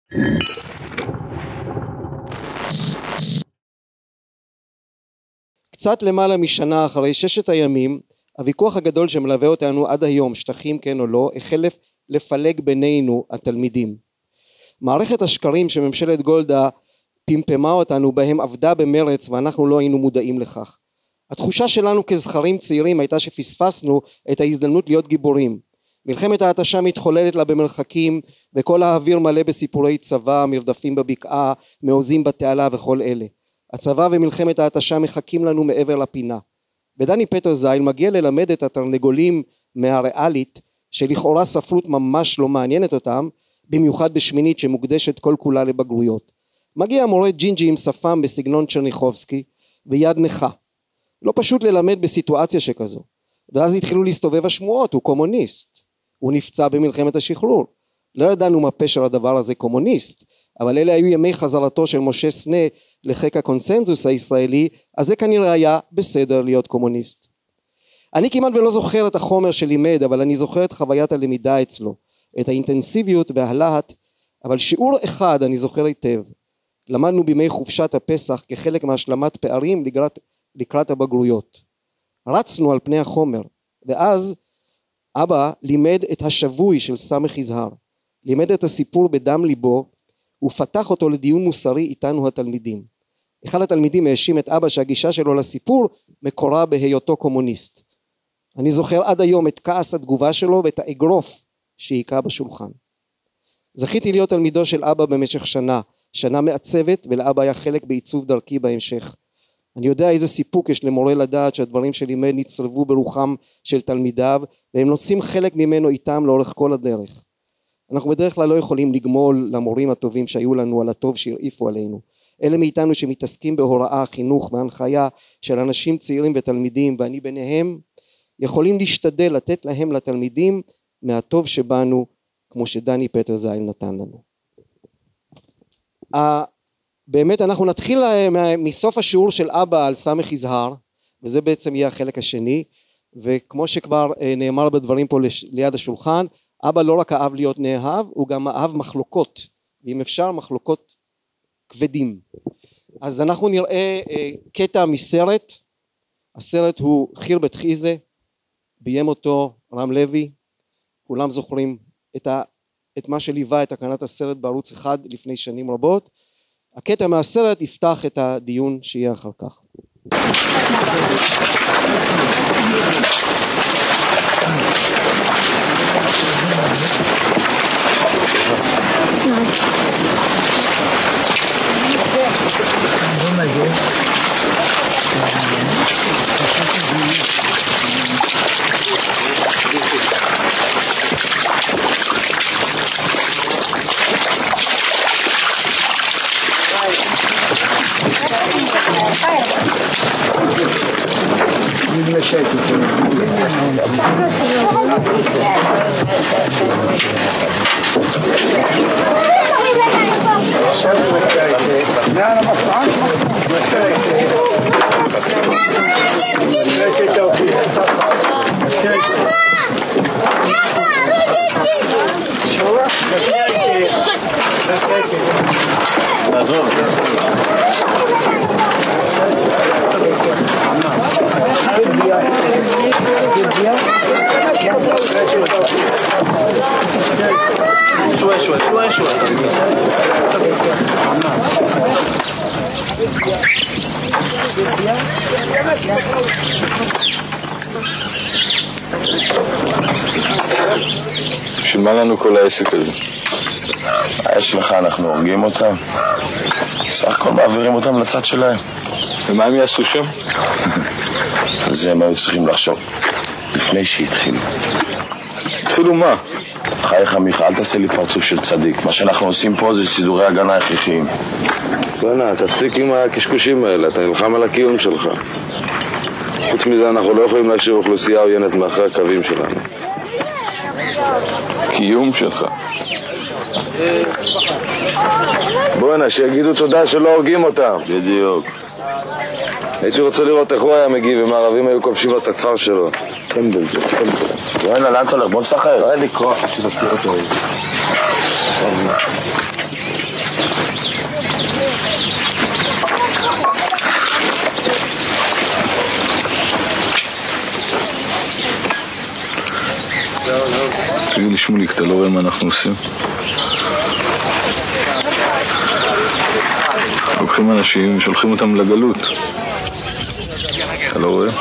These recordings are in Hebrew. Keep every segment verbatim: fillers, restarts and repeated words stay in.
קצת למעלה משנה אחרי ששת הימים, הוויכוח הגדול שמלווה אותנו עד היום, שטחים כן או לא, החל לפלג בינינו התלמידים. מערכת השקרים שממשלת גולדה פמפמה אותנו בהם עבדה במרץ ואנחנו לא היינו מודעים לכך. התחושה שלנו כזכרים צעירים הייתה שפספסנו את ההזדמנות להיות גיבורים. מלחמת ההתשה מתחוללת לה במרחקים וכל האוויר מלא בסיפורי צבא, מרדפים בבקעה, מעוזים בתעלה וכל אלה. הצבא ומלחמת ההתשה מחכים לנו מעבר לפינה. ודני פטר זייל מגיע ללמד את התרנגולים מהריאלית שלכאורה ספרות ממש לא מעניינת אותם, במיוחד בשמינית שמוקדשת כל כולה לבגרויות. מגיע המורה ג'ינג'י עם שפם בסגנון צ'רניחובסקי ויד נכה. לא פשוט ללמד בסיטואציה שכזו. ואז התחילו להסתובב השמועות, הוא קומוניסט. הוא נפצע במלחמת השחרור. לא ידענו מה פשר הדבר הזה קומוניסט, אבל אלה היו ימי חזרתו של משה סנה לחיק הקונסנזוס הישראלי, אז זה כנראה היה בסדר להיות קומוניסט. אני כמעט ולא זוכר את החומר שלימד, אבל אני זוכר את חוויית הלמידה אצלו, את האינטנסיביות והלהט, אבל שיעור אחד אני זוכר היטב. למדנו בימי חופשת הפסח כחלק מהשלמת פערים לקראת, לקראת הבגרויות. רצנו על פני החומר, ואז אבא לימד את השבוי של סמך יזהר, לימד את הסיפור בדם ליבו, ופתח אותו לדיון מוסרי איתנו התלמידים. אחד התלמידים האשים את אבא שהגישה שלו לסיפור מקורה בהיותו קומוניסט. אני זוכר עד היום את כעס התגובה שלו ואת האגרוף שהיכה בשולחן. זכיתי להיות תלמידו של אבא במשך שנה, שנה מעצבת, ולאבא היה חלק בעיצוב דרכי בהמשך. אני יודע איזה סיפוק יש למורה לדעת שהדברים שלימד נצרבו ברוחם של תלמידיו, והם נושאים חלק ממנו איתם לאורך כל הדרך. אנחנו בדרך כלל לא יכולים לגמול למורים הטובים שהיו לנו על הטוב שהרעיפו עלינו. אלה מאיתנו שמתעסקים בהוראה, חינוך והנחיה של אנשים צעירים ותלמידים, ואני ביניהם, יכולים להשתדל לתת להם לתלמידים מהטוב שבנו, כמו שדני פטר זייל נתן לנו. באמת אנחנו נתחיל מסוף השיעור של אבא על סמך יזהר, וזה בעצם יהיה החלק השני, וכמו שכבר נאמר בדברים פה ליד השולחן, אבא לא רק אהב להיות נאהב, הוא גם אהב מחלוקות, ואם אפשר מחלוקות כבדים. אז אנחנו נראה קטע מסרט, הסרט הוא חיר בית חיזה, ביים אותו רם לוי, כולם זוכרים את, ה, את מה שליווה את הקרנת הסרט בערוץ אחד לפני שנים רבות. הקטע מהסרט יפתח את הדיון שיהיה אחר כך. شوي شوي شوي شوي בשביל מה לנו כל העסק הזה? יש לך, אנחנו הורגים אותם, בסך הכל מעבירים אותם לצד שלהם. ומה הם יעשו שם? על זה הם היו צריכים לחשוב לפני שהתחילו. התחילו מה? חייך מיכה, אל תעשה לי פרצוף של צדיק. מה שאנחנו עושים פה זה סידורי הגנה הכרחיים. בוא'נה, תפסיק עם הקשקושים האלה, אתה נלחם על הקיום שלך. חוץ מזה אנחנו לא יכולים להשאיר אוכלוסייה עוינת מאחרי הקווים שלנו. קיום שלך. בוא'נה, שיגידו תודה שלא הורגים אותם. בדיוק. הייתי רוצה לראות איך הוא היה מגיב אם הערבים היו כובשים לו את הכפר שלו. טמבל זה, טמבל. בוא'נה, לאן אתה הולך? בוא נשחק. לא היה לי כוח, יש לי להכיר אותו איזה. שמוליק, אתה לא רואה מה אנחנו עושים? לוקחים אנשים ושולחים אותם לגלות. אתה לא רואה?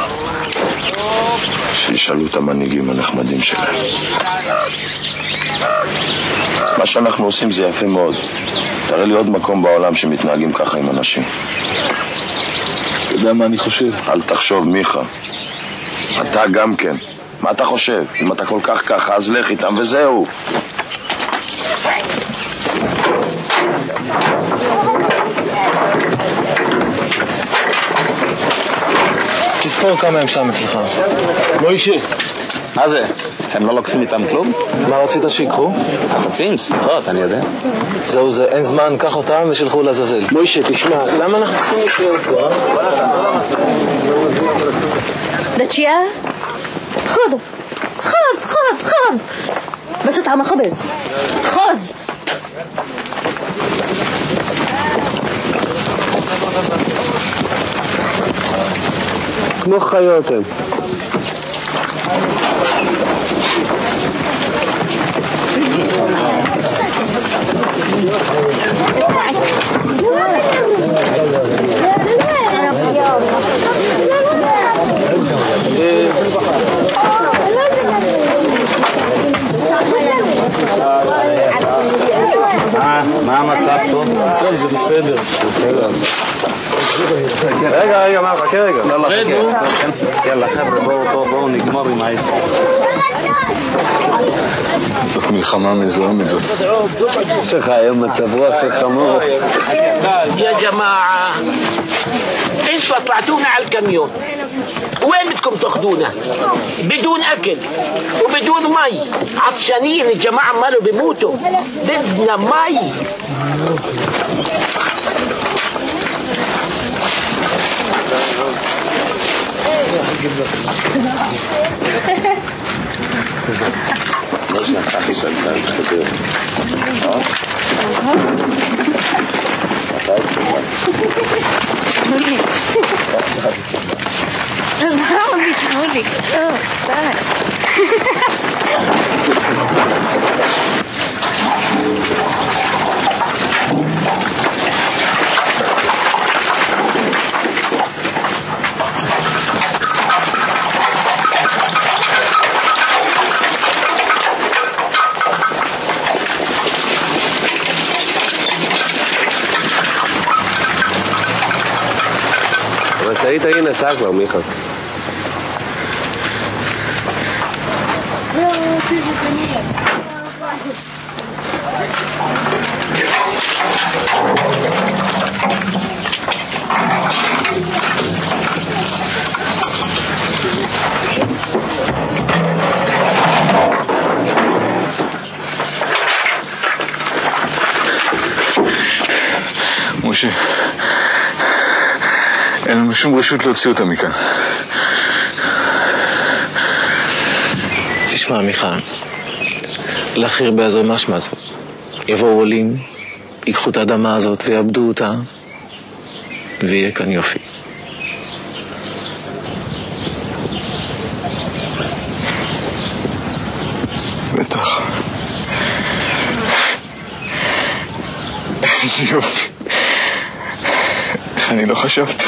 שישאלו את המנהיגים הנחמדים שלהם. מה שאנחנו עושים זה יפה מאוד. תראה לי עוד מקום בעולם שמתנהגים ככה עם אנשים. אתה יודע מה אני חושב? אל תחשוב, מיכה. אתה גם כן. מה אתה חושב? אם אתה כל כך ככה, אז לך איתם וזהו. תספור כמה הם שם אצלך. מוישה. מה זה? הם לא לוקחים איתם כלום? מה רצית שיקחו? חפצים, שמחות, אני יודע. זהו זה, אין זמן, קח אותם ושלחו לעזאזל. מוישה, תשמע, למה אנחנו צריכים לשאול פה? دتشيا خذ خذ خذ خذ بس طعم خبز خذ כמו חיות הם. מה המצב פה? טוב, זה בסדר. רגע, רגע, מה, חכה רגע. יאללה, חבר'ה, בואו נגמור עם העסק. זאת מלחמה מזוהמת זאת. שלך היום מצב רוח של חמור. يا جماعة انتوا طلعتونا على الكاميون وين بدكم تاخدونا بدون اكل وبدون مي عطشانين الجماعة مالو بيموتوا بدنا مي לא שנקח יסלתה, משתדר. אה? מתי תקומן? המשאית ההיא נסעה כבר, מיכה. משה, אין לנו שום רשות להוציא אותה מכאן. תשמע, מיכה, להכיר בעזר משמעת. יבואו עולים, ייקחו את האדמה הזאת ויעבדו אותה, ויהיה כאן יופי. בטח. איזה יופי. אני לא חשבתי.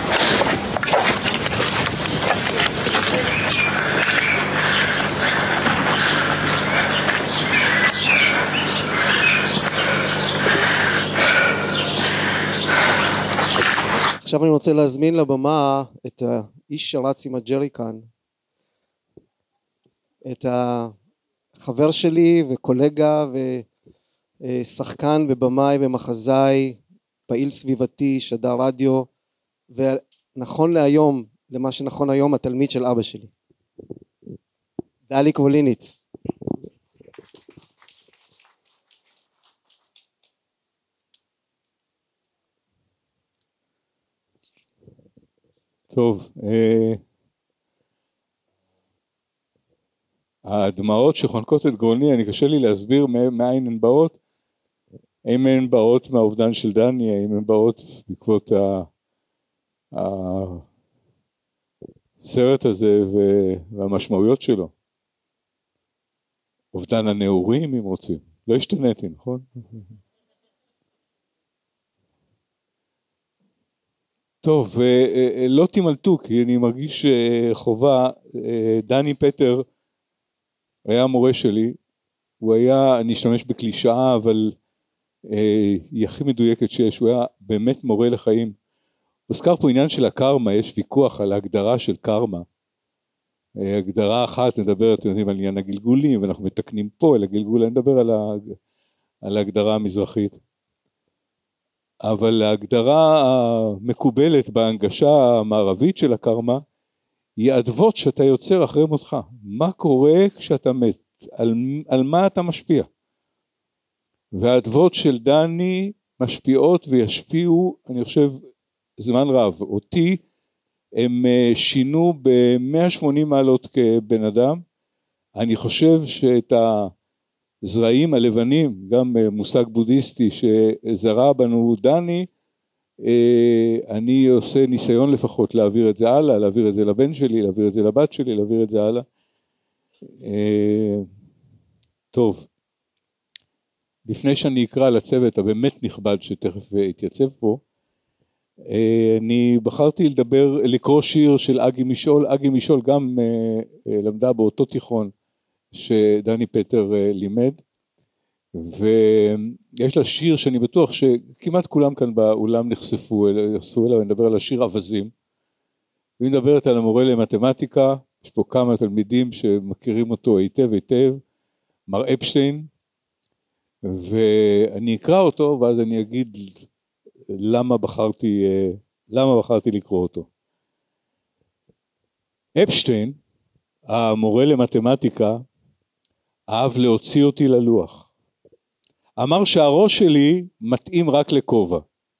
עכשיו אני רוצה להזמין לבמה את האיש שרץ עם הג'ריקן, את החבר שלי וקולגה ושחקן ובמאי ומחזאי, פעיל סביבתי, שדר רדיו, ונכון להיום, למה שנכון היום, התלמיד של אבא שלי, דליק ווליניץ. טוב, אה, הדמעות שחונקות את גרוני, אני קשה לי להסביר מאין הן באות, האם הן באות מהאובדן של דני, האם הן באות בעקבות הסרט הזה והמשמעויות שלו. אובדן הנעורים אם רוצים. לא השתניתי, נכון? טוב, לא תימלטו, כי אני מרגיש חובה. דני פטר היה המורה שלי, הוא היה, אני אשתמש בקלישאה, אבל היא הכי מדויקת שיש, הוא היה באמת מורה לחיים. הוזכר פה עניין של הקרמה, יש ויכוח על ההגדרה של קרמה. הגדרה אחת מדברת, אתם יודעים, על עניין הגלגולים, ואנחנו מתקנים פה על הגלגול, אני מדבר על, ה, על ההגדרה המזרחית. אבל ההגדרה המקובלת בהנגשה המערבית של הקרמה, היא אדוות שאתה יוצר אחרי מותך. מה קורה כשאתה מת? על, על מה אתה משפיע? והאדוות של דני משפיעות וישפיעו, אני חושב, זמן רב. אותי הם שינו ב-מאה ושמונים מעלות כבן אדם. אני חושב שאת הזרעים הלבנים, גם מושג בודהיסטי שזרע בנו דני, אני עושה ניסיון לפחות להעביר את זה הלאה, להעביר את זה לבן שלי, להעביר את זה לבת שלי, להעביר את זה הלאה. טוב, לפני שאני אקרא לצוות הבאמת נכבד שתכף יתייצב פה, אני בחרתי לדבר, לקרוא שיר של אגי משעול. אגי משעול גם למדה באותו תיכון שדני פטר לימד, ויש לה שיר שאני בטוח שכמעט כולם כאן באולם נחשפו, נחשפו אליו. אני מדבר על השיר אווזים. היא מדברת על המורה למתמטיקה, יש פה כמה תלמידים שמכירים אותו היטב היטב, מר אפשטיין, ואני אקרא אותו ואז אני אגיד למה בחרתי, למה בחרתי לקרוא אותו. אפשטיין, המורה למתמטיקה, אהב להוציא אותי ללוח. אמר שהראש שלי מתאים רק לכובע.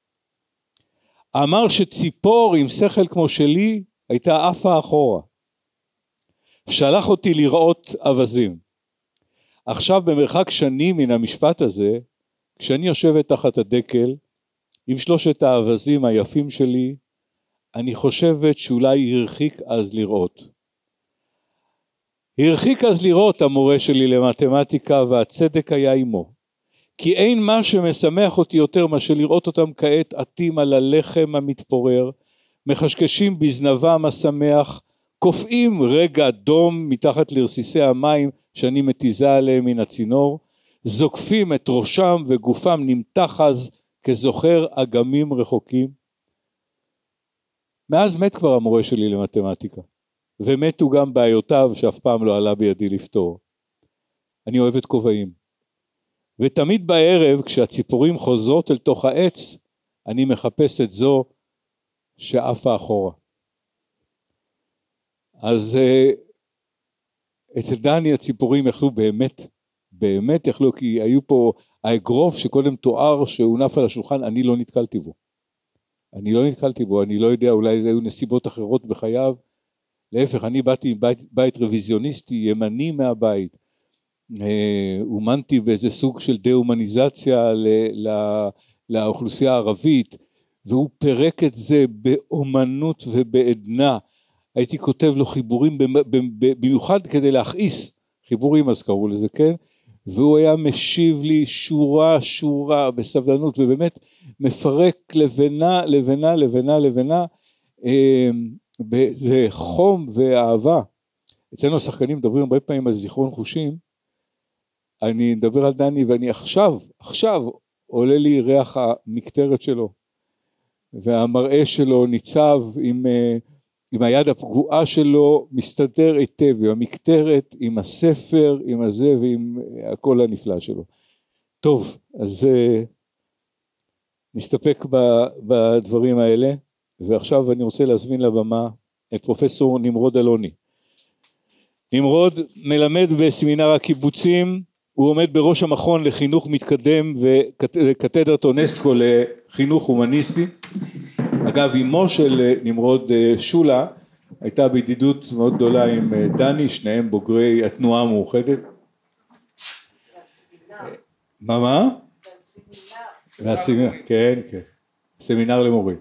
אמר שציפור עם שכל כמו שלי הייתה עפה אחורה. שלח אותי לראות אווזים. עכשיו במרחק שנים מן המשפט הזה, כשאני יושבת תחת הדקל, עם שלושת האווזים היפים שלי, אני חושבת שאולי הרחיק אז לראות. הרחיק אז לראות המורה שלי למתמטיקה, והצדק היה עמו. כי אין מה שמשמח אותי יותר מאשר לראות אותם כעת עטים על הלחם המתפורר, מחשקשים בזנבם השמח, קופאים רגע דום מתחת לרסיסי המים שאני מתיזה עליהם מן הצינור, זוקפים את ראשם וגופם נמתח אז כזוכר אגמים רחוקים. מאז מת כבר המורה שלי למתמטיקה, ומתו גם בעיותיו שאף פעם לא עלה בידי לפתור. אני אוהבת כובעים, ותמיד בערב כשהציפורים חוזרות אל תוך העץ, אני מחפש את זו שעפה אחורה. אז אצל דני הציפורים יכלו באמת, באמת יכלו, כי היו פה האגרוף שקודם תואר שהונף על השולחן, אני לא נתקלתי בו. אני לא נתקלתי בו, אני לא יודע, אולי זה היו נסיבות אחרות בחייו. להפך, אני באתי עם בית, בית רוויזיוניסטי, ימני מהבית. אומנתי באיזה סוג של דה-הומניזציה ל, ל, לאוכלוסייה הערבית, והוא פרק את זה באומנות ובעדנה. הייתי כותב לו חיבורים במיוחד כדי להכעיס, חיבורים אז קראו לזה, כן? והוא היה משיב לי שורה שורה בסבלנות, ובאמת מפרק לבנה לבנה לבנה לבנה, זה חום ואהבה. אצלנו השחקנים מדברים הרבה פעמים על זיכרון חושים, אני מדבר על דני ואני עכשיו, עכשיו עולה לי ריח המקטרת שלו, והמראה שלו ניצב עם, עם היד הפגועה שלו, מסתדר היטב, עם המקטרת, עם הספר, עם הזה ועם הכל הנפלא שלו. טוב, אז נסתפק בדברים האלה, ועכשיו אני רוצה להזמין לבמה את פרופסור נמרוד אלוני. נמרוד מלמד בסמינר הקיבוצים, הוא עומד בראש המכון לחינוך מתקדם וקתדרת אונסקו לחינוך הומניסטי. אגב, אמו של נמרוד, שולה, הייתה בידידות מאוד גדולה עם דני, שניהם בוגרי התנועה המאוחדת. מה מה? והסמינר, כן, כן, סמינר למורים.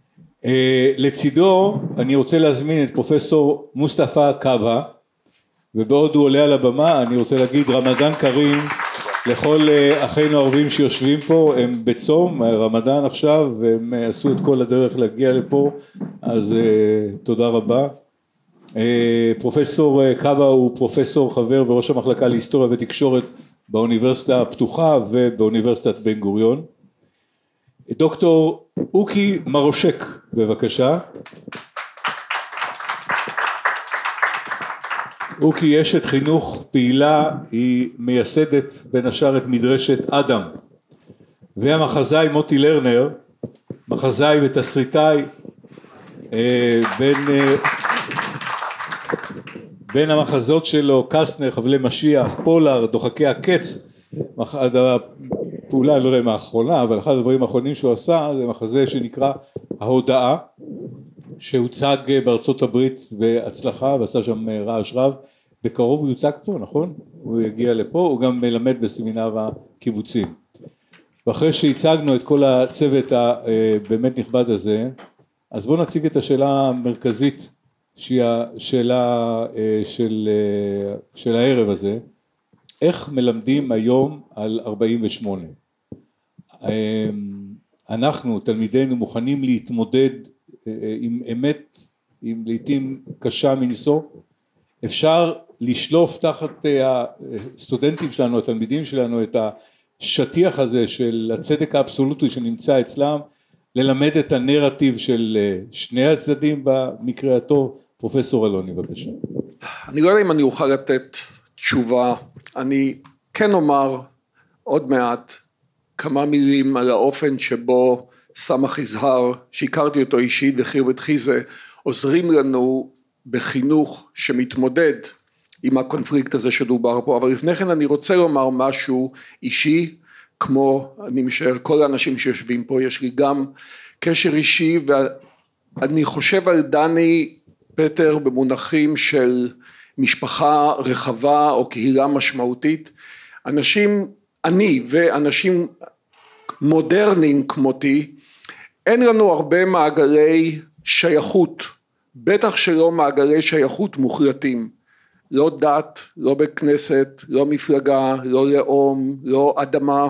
לצידו אני רוצה להזמין את פרופסור מוסטפא קאבה, ובעוד הוא עולה על הבמה אני רוצה להגיד רמדאן כרים לכל אחינו הערבים שיושבים פה, הם בצום, רמדאן עכשיו, והם עשו את כל הדרך להגיע לפה, אז תודה רבה. פרופסור קאבה הוא פרופסור חבר וראש המחלקה להיסטוריה ותקשורת באוניברסיטה הפתוחה ובאוניברסיטת בן גוריון. דוקטור אוקי מרושק, בבקשה. אוקי יש את חינוך פעילה, היא מייסדת בין השאר את מדרשת אדם, והמחזאי מוטי לרנר, מחזאי ותסריטאי, בין, בין המחזות שלו קסטנר, חבלי משיח, פולר, דוחקי הקץ, הפעולה לא יודע מה האחרונה, אבל אחד הדברים האחרונים שהוא עשה זה מחזה שנקרא ההודעה, שהוצג בארצות הברית בהצלחה ועשה שם רעש רב, בקרוב הוא יוצג פה, נכון? הוא יגיע לפה, הוא גם מלמד בסמינר הקיבוצים. ואחרי שהצגנו את כל הצוות הבאמת נכבד הזה, אז בואו נציג את השאלה המרכזית, שהיא השאלה של, של הערב הזה, איך מלמדים היום על ארבעים ושמונה? אנחנו, תלמידינו, מוכנים להתמודד עם אמת, עם לעתים קשה מנשוא, אפשר לשלוף תחת הסטודנטים שלנו, התלמידים שלנו, את השטיח הזה של הצדק האבסולוטי שנמצא אצלם, ללמד את הנרטיב של שני הצדדים במקרה הטוב. פרופסור אלוני, בבקשה. אני לא יודע אם אני אוכל לתת תשובה, אני כן אומר עוד מעט כמה מילים על האופן שבו סמך יזהר, שהכרתי אותו אישית בחיר ותחיזה, עוזרים לנו בחינוך שמתמודד עם הקונפליקט הזה שדובר פה. אבל לפני כן אני רוצה לומר משהו אישי, כמו אני משער כל האנשים שיושבים פה, יש לי גם קשר אישי, ואני חושב על דני פטר במונחים של משפחה רחבה או קהילה משמעותית. אנשים, אני ואנשים מודרניים כמותי, אין לנו הרבה מעגלי שייכות, בטח שלא מעגלי שייכות מוחלטים, לא דת, לא בית כנסת, לא מפלגה, לא לאום, לא אדמה.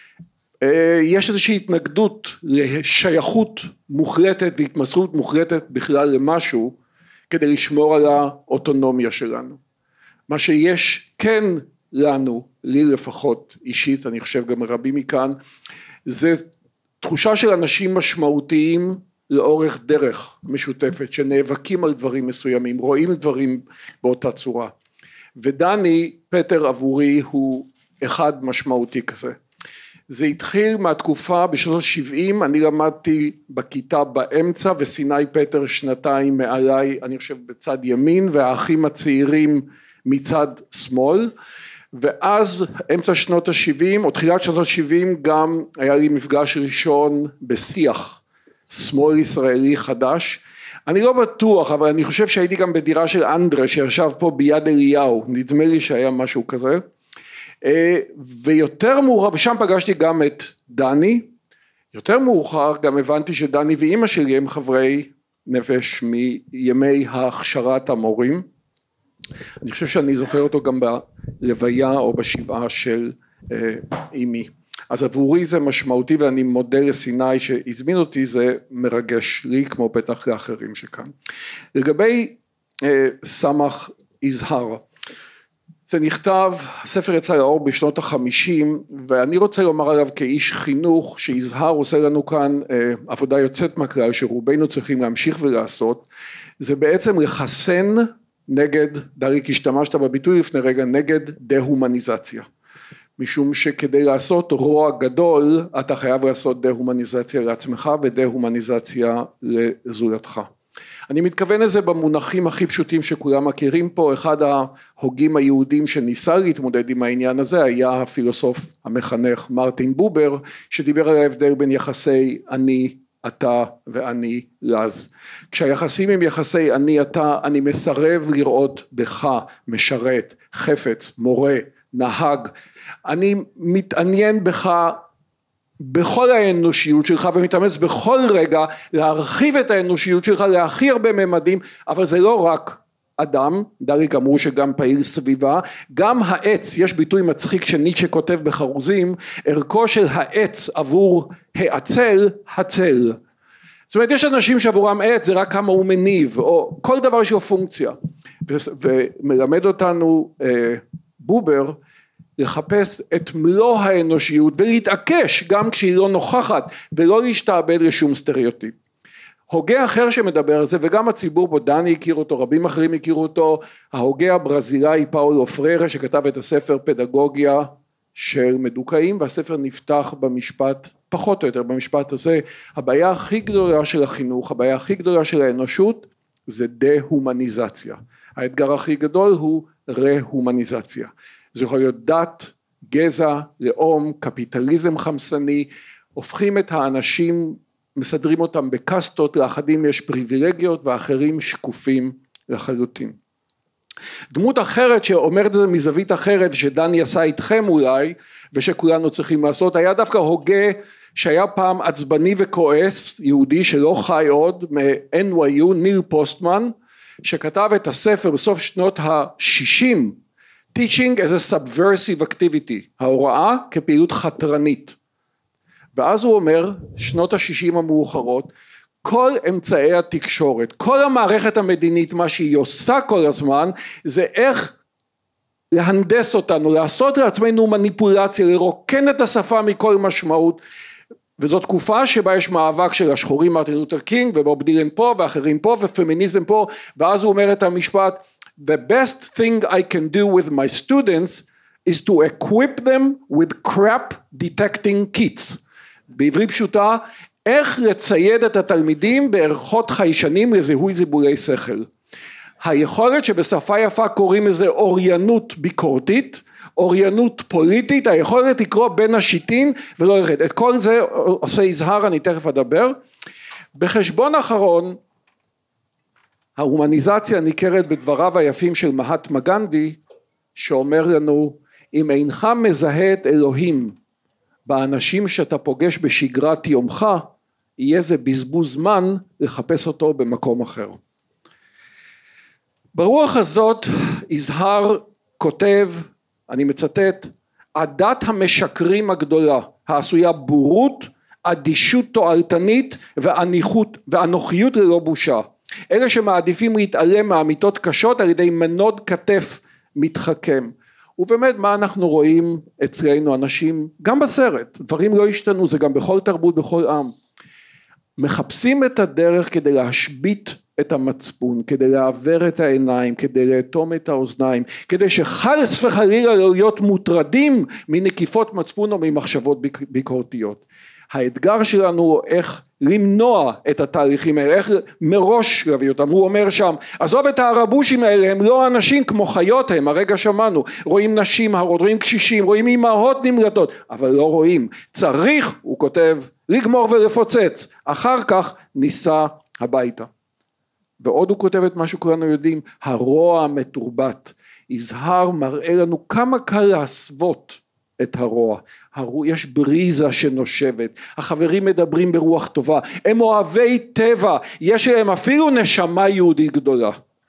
יש איזושהי התנגדות לשייכות מוחלטת והתמסרות מוחלטת בכלל למשהו, כדי לשמור על האוטונומיה שלנו. מה שיש כן לנו, לי לפחות אישית, אני חושב גם רבים מכאן, זה תחושה של אנשים משמעותיים לאורך דרך משותפת, שנאבקים על דברים מסוימים, רואים דברים באותה צורה. ודני פטר עבורי הוא אחד משמעותי כזה. זה התחיל מהתקופה בשנות ה-שבעים, אני למדתי בכיתה באמצע, וסיני פטר שנתיים מעליי, אני חושב בצד ימין, והאחים הצעירים מצד שמאל, ואז אמצע שנות ה-שבעים, או תחילת שנות ה-שבעים, גם היה לי מפגש ראשון בשיח, שמאל ישראלי חדש. אני לא בטוח, אבל אני חושב שהייתי גם בדירה של אנדרה, שישב פה ביד אליהו, נדמה לי שהיה משהו כזה, ויותר מאוחר, ושם פגשתי גם את דני, יותר מאוחר גם הבנתי שדני ואימא שלי הם חברי נפש מימי ההכשרת המורים, אני חושב שאני זוכר אותו גם בלוויה או בשבעה של אימי, אז עבורי זה משמעותי ואני מודה לסיני שהזמין אותי, זה מרגש לי כמו בטח לאחרים שכאן. לגבי סמך יזהר, זה נכתב, הספר יצא לאור בשנות החמישים, ואני רוצה לומר עליו כאיש חינוך, שיזהר עושה לנו כאן אה, עבודה יוצאת מהכלל, שרובנו צריכים להמשיך ולעשות, זה בעצם לחסן נגד, דריק השתמשת בביטוי לפני רגע, נגד דה-הומניזציה. משום שכדי לעשות רוע גדול, אתה חייב לעשות דה-הומניזציה לעצמך, ודה-הומניזציה לזולתך. אני מתכוון לזה במונחים הכי פשוטים שכולם מכירים פה, אחד ההוגים היהודים שניסה להתמודד עם העניין הזה, היה הפילוסוף המחנך מרטין בובר, שדיבר על ההבדל בין יחסי אני, אתה ואני לז. כשהיחסים הם יחסי אני, אתה, אני מסרב לראות בך משרת, חפץ, מורה, נהג, אני מתעניין בך, בכל האנושיות שלך ומתאמץ בכל רגע להרחיב את האנושיות שלך להכי הרבה ממדים, אבל זה לא רק אדם, דריק אמרו שגם פעיל סביבה, גם העץ, יש ביטוי מצחיק שניטשה כותב בחרוזים, ערכו של העץ עבור העצל, הצל. זאת אומרת, יש אנשים שעבורם עץ זה רק כמה הוא מניב, או כל דבר שהוא פונקציה, ומלמד אותנו אה, בובר, לחפש את מלוא האנושיות, ולהתעקש גם כשהיא לא נוכחת, ולא להשתעבד לשום סטריאוטיפ. הוגה אחר שמדבר על זה, וגם הציבור פה, דני הכיר אותו, רבים אחרים הכירו אותו, ההוגה הברזילאי פאולו פריירה, שכתב את הספר פדגוגיה של מדוכאים, והספר נפתח במשפט, פחות או יותר במשפט הזה, הבעיה הכי גדולה של החינוך, הבעיה הכי גדולה של האנושות, זה דה-הומניזציה. האתגר הכי גדול הוא רה-הומניזציה. זה יכול להיות דת, גזע, לאום, קפיטליזם חמסני, הופכים את האנשים, מסדרים אותם בקסטות, לאחדים יש פריבילגיות ואחרים שקופים לחלוטין. דמות אחרת שאומרת את זה מזווית אחרת, שדני עשה איתכם אולי, ושכולנו צריכים לעשות, היה דווקא הוגה שהיה פעם עצבני וכועס, יהודי שלא חי עוד, מ-אן וואי יו, ניל פוסטמן, שכתב את הספר בסוף שנות ה-שישים, Teaching as a subversive activity, ההוראה כפעילות חתרנית. ואז הוא אומר, שנות ה-שישים המאוחרות, כל אמצעי התקשורת, כל המערכת המדינית, מה שהיא עושה כל הזמן, זה איך להנדס אותנו, לעשות לעצמנו מניפולציה, לרוקן את השפה מכל משמעות, וזו תקופה שבה יש מאבק של השחורים, מרטין לותר קינג, ובוב דילן פה, ואחרים פה, ופמיניזם פה, ואז הוא אומר את המשפט, The best thing I can do with my students is to equip them with crap detecting kits. בעברית פשוטה, איך לצייד את התלמידים בערכות חיישנים לזיהוי זיבולי שכל. היכולת שבשפה יפה קוראים לזה אוריינות ביקורתית, אוריינות פוליטית, היכולת לקרוא בין השיטין ולא לרדת. את כל זה עושה יזהר, אני תכף אדבר. בחשבון האחרון, ההומניזציה ניכרת בדבריו היפים של מהטמה גנדי, שאומר לנו, אם אינך מזהה את אלוהים באנשים שאתה פוגש בשגרת יומך, יהיה זה בזבוז זמן לחפש אותו במקום אחר. ברוח הזאת יזהר כותב, אני מצטט, עדת המשקרים הגדולה, העשויה בורות, אדישות תועלתנית ואניחות, ואנוכיות ללא בושה. אלה שמעדיפים להתעלם מהאמיתות קשות על ידי מנוד כתף מתחכם. ובאמת מה אנחנו רואים אצלנו אנשים, גם בסרט, דברים לא השתנו, זה גם בכל תרבות, בכל עם. מחפשים את הדרך כדי להשבית את המצפון, כדי לעבר את העיניים, כדי לאטום את האוזניים, כדי שחלס וחלילה לא להיות מוטרדים מנקיפות מצפון או ממחשבות ביקורתיות. האתגר שלנו הוא איך למנוע את התהליכים האלה, איך מראש להביא אותם. הוא אומר שם, עזוב את הרבושים האלה, הם לא אנשים כמו חיות הם, הרגע שמענו, רואים נשים הרות, רואים קשישים, רואים אמהות נמלטות, אבל לא רואים. צריך, הוא כותב, לגמור ולפוצץ, אחר כך ניסע הביתה. ועוד הוא כותב את מה שכולנו יודעים, הרוע המתורבת. יזהר מראה לנו כמה קל להסוות את הרוע. הרוע, יש בריזה שנושבת, החברים מדברים ברוח טובה, הם אוהבי טבע, יש להם אפילו נשמה יהודית גדולה.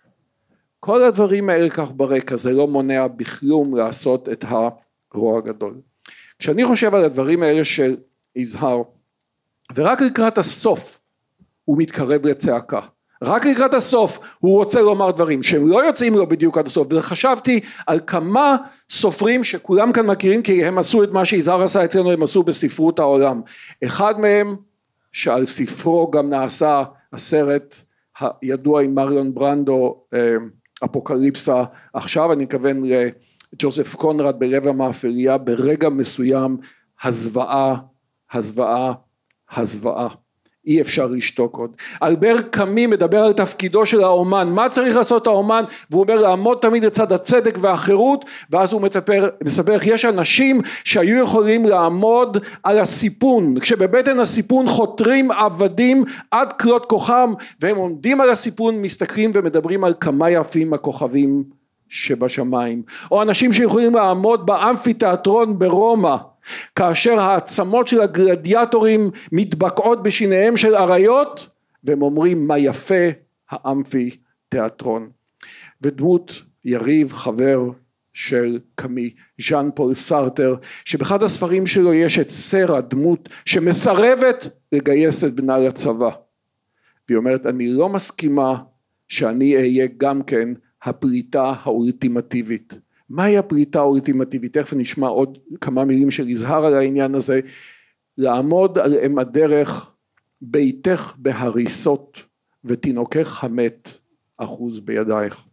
כל הדברים האלה כך ברקע, זה לא מונע בכלום לעשות את הרוע הגדול. כשאני חושב על הדברים האלה של יזהר, ורק לקראת הסוף הוא מתקרב לצעקה, רק לקראת הסוף הוא רוצה לומר דברים שהם לא יוצאים לו בדיוק עד הסוף, וחשבתי על כמה סופרים שכולם כאן מכירים כי הם עשו את מה שיזהר עשה אצלנו, הם עשו בספרות העולם. אחד מהם שעל ספרו גם נעשה הסרט הידוע עם מריון ברנדו, אפוקליפסה, עכשיו אני מכוון לג'וזף קונרד ברבע מאפליה, ברגע מסוים הזוועה, הזוועה, הזוועה. אי אפשר לשתוק עוד. אלבר קאמי מדבר על תפקידו של האומן, מה צריך לעשות האומן, והוא אומר לעמוד תמיד לצד הצדק והחירות, ואז הוא מספר, מספר יש אנשים שהיו יכולים לעמוד על הסיפון, כשבבטן הסיפון חותרים עבדים עד כלות כוכם, והם עומדים על הסיפון, מסתכלים ומדברים על כמה יפים הכוכבים שבשמיים, או אנשים שיכולים לעמוד באמפיתיאטרון ברומא, כאשר העצמות של הגלדיאטורים מתבקעות בשיניהם של אריות, והם אומרים מה יפה האמפי תיאטרון. ודמות יריב, חבר של קאמי, ז'אן פול סארטר, שבאחד הספרים שלו יש את סרה, דמות שמסרבת לגייס את בנה לצבא. והיא אומרת, אני לא מסכימה שאני אהיה גם כן הפליטה האולטימטיבית. מהי הפליטה האולטימטיבית? תכף נשמע עוד כמה מילים של יזהר על העניין הזה. לעמוד על אם הדרך, ביתך בהריסות ותינוקך המת אחוז בידייך.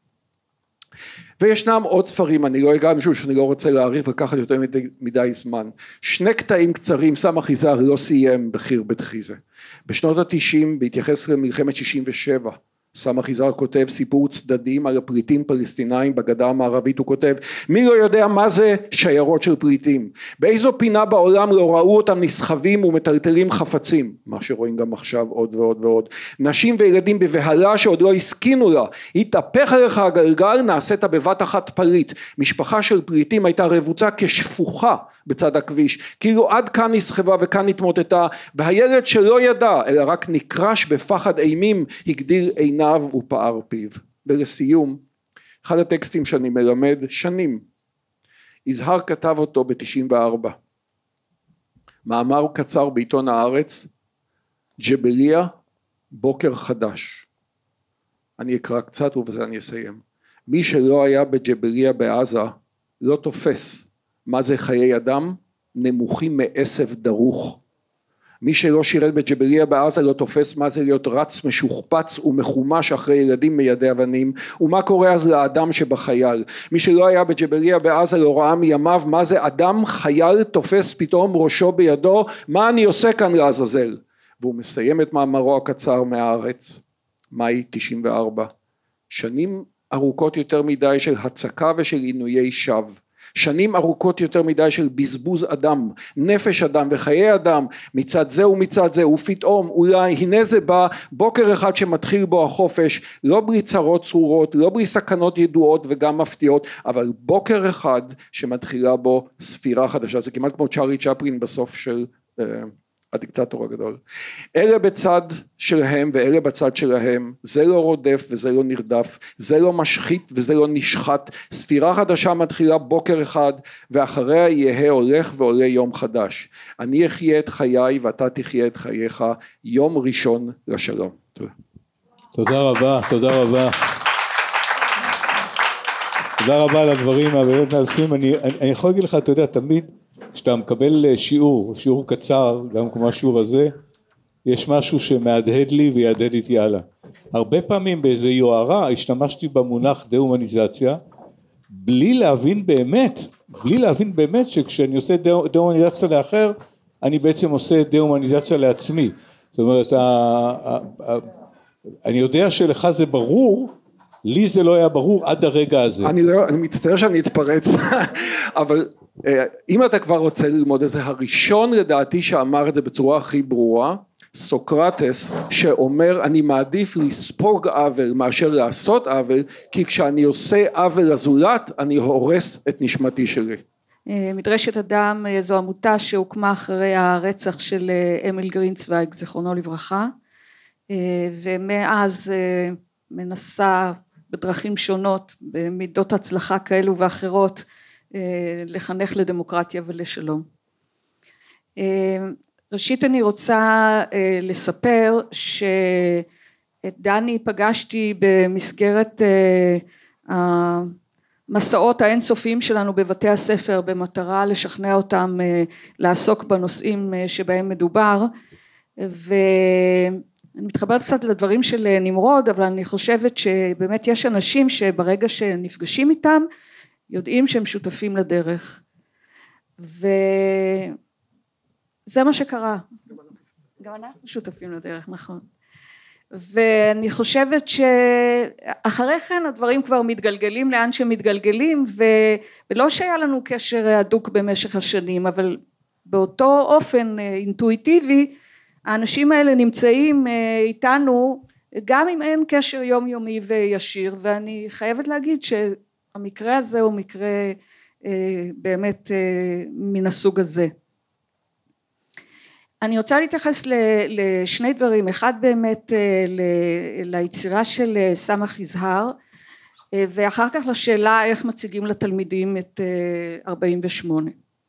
וישנם עוד ספרים, אני לא אגע משהו שאני לא רוצה להעריך ולקחת יותר מדי, מדי זמן. שני קטעים קצרים, סמך יזהר לא סיים בחיר בית חיזה. בשנות התשעים, בהתייחס למלחמת שישים ושבע, סמך יזהר כותב סיפור צדדים על הפליטים פלסטינאים בגדה המערבית. הוא כותב, מי לא יודע מה זה שיירות של פליטים? באיזו פינה בעולם לא ראו אותם נסחבים ומטלטלים חפצים? מה שרואים גם עכשיו עוד ועוד ועוד. נשים וילדים בבהלה שעוד לא הסכינו לה. התהפך עליך הגלגל, נעשית בבת אחת פליט. משפחה של פליטים הייתה רבוצה כשפוחה בצד הכביש. כאילו עד כאן נסחבה וכאן התמוטטה, והילד שלא ידע, אלא רק נקרש בפחד אימים, הגדיר עיניו ופער פיו. ולסיום, אחד הטקסטים שאני מלמד שנים, יזהר כתב אותו ב-תשעים וארבע. מאמר קצר בעיתון הארץ, ג'בליה, בוקר חדש. אני אקרא קצת ובזה אני אסיים. מי שלא היה בג'בליה בעזה, לא תופס. מה זה חיי אדם? נמוכים מעשב דרוך. מי שלא שירת בג'בליה בעזה לא תופס מה זה להיות רץ משוכפץ ומחומש אחרי ילדים מיידי אבנים, ומה קורה אז לאדם שבחייל. מי שלא היה בג'בליה בעזה לא ראה מימיו מה זה אדם חייל תופס פתאום ראשו בידו, מה אני עושה כאן לעזאזל. והוא מסיים את מאמרו הקצר מהארץ, מאי תשעים וארבע. שנים ארוכות יותר מדי של הצקה ושל עינויי שווא. שנים ארוכות יותר מדי של בזבוז אדם, נפש אדם וחיי אדם מצד זה ומצד זה, ופתאום אולי הנה זה בא בוקר אחד שמתחיל בו החופש, לא בלי צרות צרורות, לא בלי סכנות ידועות וגם מפתיעות, אבל בוקר אחד שמתחילה בו ספירה חדשה. זה כמעט כמו צ'ארלי צ'פלין בסוף של uh, הדיקטטור הגדול. אלה בצד שלהם ואלה בצד שלהם, זה לא רודף וזה לא נרדף, זה לא משחית וזה לא נשחט. ספירה חדשה מתחילה בוקר אחד, ואחריה יהיה הולך ועולה יום חדש. אני אחיה את חיי ואתה תחיה את חייך, יום ראשון לשלום. תודה. תודה רבה, תודה רבה. תודה רבה על הדברים הבאמת מאלפים. אני, אני, אני יכול להגיד לך, אתה יודע, תמיד כשאתה מקבל שיעור, שיעור קצר, גם כמו השיעור הזה, יש משהו שמהדהד לי ויהדהד איתי הלאה. הרבה פעמים באיזו יוהרה השתמשתי במונח דה-הומניזציה, בלי להבין באמת, בלי להבין באמת שכשאני עושה דה-הומניזציה לאחר, אני בעצם עושה דה-הומניזציה לעצמי. זאת אומרת, אני יודע שלך זה ברור, לי זה לא היה ברור עד הרגע הזה. אני, לא, אני מצטער שאני אתפרץ, אבל אם אתה כבר רוצה ללמוד את זה, הראשון לדעתי שאמר את זה בצורה הכי ברורה, סוקרטס, שאומר אני מעדיף לספוג עוול מאשר לעשות עוול, כי כשאני עושה עוול לזולת אני הורס את נשמתי שלי. מדרשת אדם זו עמותה שהוקמה אחרי הרצח של אמיל גרינצווייג זכרונו לברכה, ומאז מנסה בדרכים שונות במידות הצלחה כאלו ואחרות לחנך לדמוקרטיה ולשלום. ראשית אני רוצה לספר שאת דני פגשתי במסגרת המסעות האינסופיים שלנו בבתי הספר במטרה לשכנע אותם לעסוק בנושאים שבהם מדובר, ואני מתחברת קצת לדברים של נמרוד, אבל אני חושבת שבאמת יש אנשים שברגע שנפגשים איתם יודעים שהם שותפים לדרך, וזה מה שקרה. גם אנחנו שותפים לדרך, נכון. ואני חושבת שאחרי כן הדברים כבר מתגלגלים לאן שמתגלגלים, ולא שהיה לנו קשר הדוק במשך השנים, אבל באותו אופן אינטואיטיבי האנשים האלה נמצאים איתנו גם אם אין קשר יומיומי וישיר, ואני חייבת להגיד שהמקרה הזה הוא מקרה באמת מן הסוג הזה. אני רוצה להתייחס לשני דברים, אחד באמת ליצירה של סמך יזהר, ואחר כך לשאלה איך מציגים לתלמידים את ארבעים ושמונה.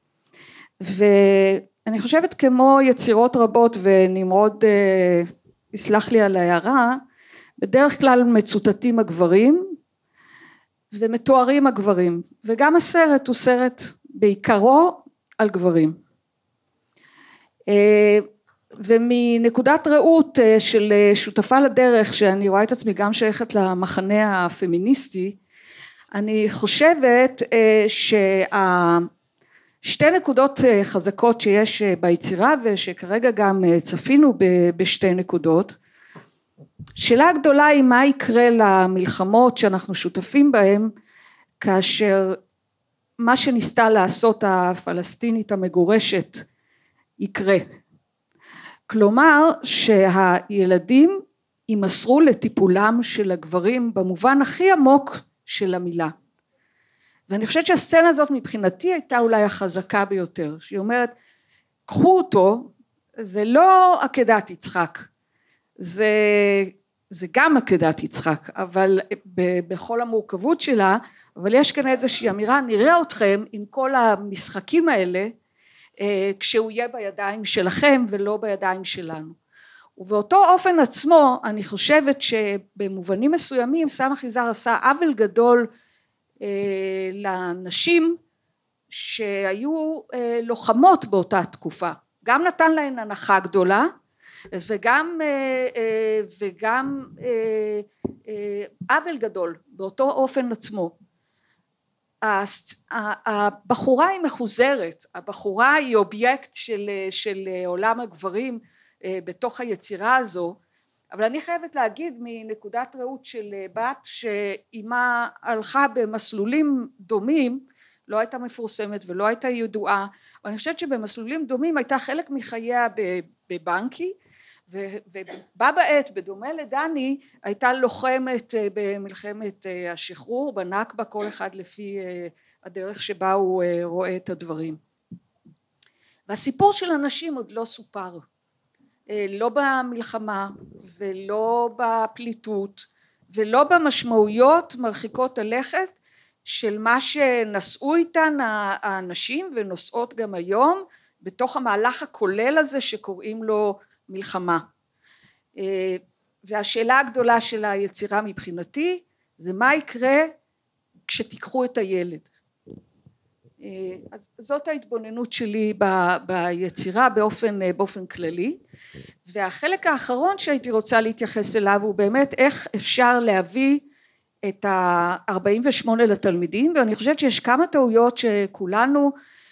ואני חושבת כמו יצירות רבות, ונמרוד יסלח לי על ההערה, בדרך כלל מצוטטים הגברים ומתוארים הגברים, וגם הסרט הוא סרט בעיקרו על גברים. ומנקודת ראות של שותפה לדרך, שאני רואה את עצמי גם שייכת למחנה הפמיניסטי, אני חושבת ששתי נקודות חזקות שיש ביצירה, ושכרגע גם צפינו בשתי נקודות, שאלה הגדולה היא מה יקרה למלחמות שאנחנו שותפים בהן, כאשר מה שניסתה לעשות הפלסטינית המגורשת יקרה. כלומר שהילדים יימסרו לטיפולם של הגברים במובן הכי עמוק של המילה. ואני חושבת שהסצנה הזאת מבחינתי הייתה אולי החזקה ביותר, שהיא אומרת קחו אותו, זה לא עקדת יצחק, זה, זה גם עקדת יצחק, אבל בכל המורכבות שלה, אבל יש כאן איזושהי אמירה, נראה אתכם עם כל המשחקים האלה, כשהוא יהיה בידיים שלכם ולא בידיים שלנו. ובאותו אופן עצמו אני חושבת שבמובנים מסוימים סמך יזהר עשה עוול גדול אה, לנשים שהיו אה, לוחמות באותה תקופה, גם נתן להן הנחה גדולה וגם אה, אה, וגם אה, אה, עוול גדול באותו אופן עצמו. הבחורה היא מחוזרת, הבחורה היא אובייקט של, של עולם הגברים בתוך היצירה הזו, אבל אני חייבת להגיד מנקודת ראות של בת שאימה הלכה במסלולים דומים, לא הייתה מפורסמת ולא הייתה ידועה, אבל אני חושבת שבמסלולים דומים הייתה חלק מחייה בבנקי, ובה בעת בדומה לדני הייתה לוחמת במלחמת השחרור בנכבה, כל אחד לפי הדרך שבה הוא רואה את הדברים. והסיפור של הנשים עוד לא סופר, לא במלחמה ולא בפליטות ולא במשמעויות מרחיקות הלכת של מה שנשאו איתן האנשים ונושאות גם היום בתוך המהלך הכולל הזה שקוראים לו מלחמה. והשאלה הגדולה של היצירה מבחינתי זה מה יקרה כשתיקחו את הילד. אז זאת ההתבוננות שלי ב, ביצירה באופן, באופן כללי, והחלק האחרון שהייתי רוצה להתייחס אליו הוא באמת איך אפשר להביא את ה-ארבעים ושמונה לתלמידים, ואני חושבת שיש כמה טעויות שכולנו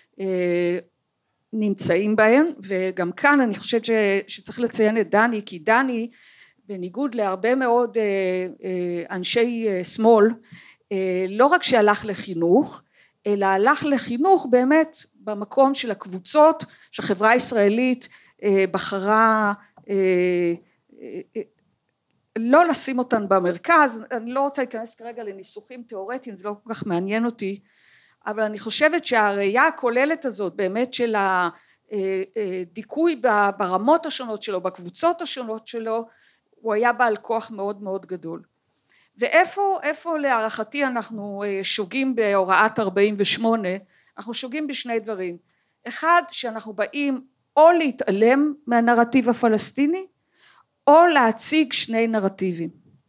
נמצאים בהם, וגם כאן אני חושבת שצריך לציין את דני, כי דני בניגוד להרבה מאוד אנשי שמאל לא רק שהלך לחינוך, אלא הלך לחינוך באמת במקום של הקבוצות שהחברה הישראלית בחרה לא לשים אותן במרכז. אני לא רוצה להיכנס כרגע לניסוחים תיאורטיים, זה לא כל כך מעניין אותי, אבל אני חושבת שהראייה הכוללת הזאת באמת של הדיכוי ברמות השונות שלו, בקבוצות השונות שלו, הוא היה בעל כוח מאוד מאוד גדול. ואיפה איפה להערכתי אנחנו שוגים בהוראת ארבעים ושמונה, אנחנו שוגים בשני דברים. אחד, שאנחנו באים או להתעלם מהנרטיב הפלסטיני, או להציג שני נרטיבים.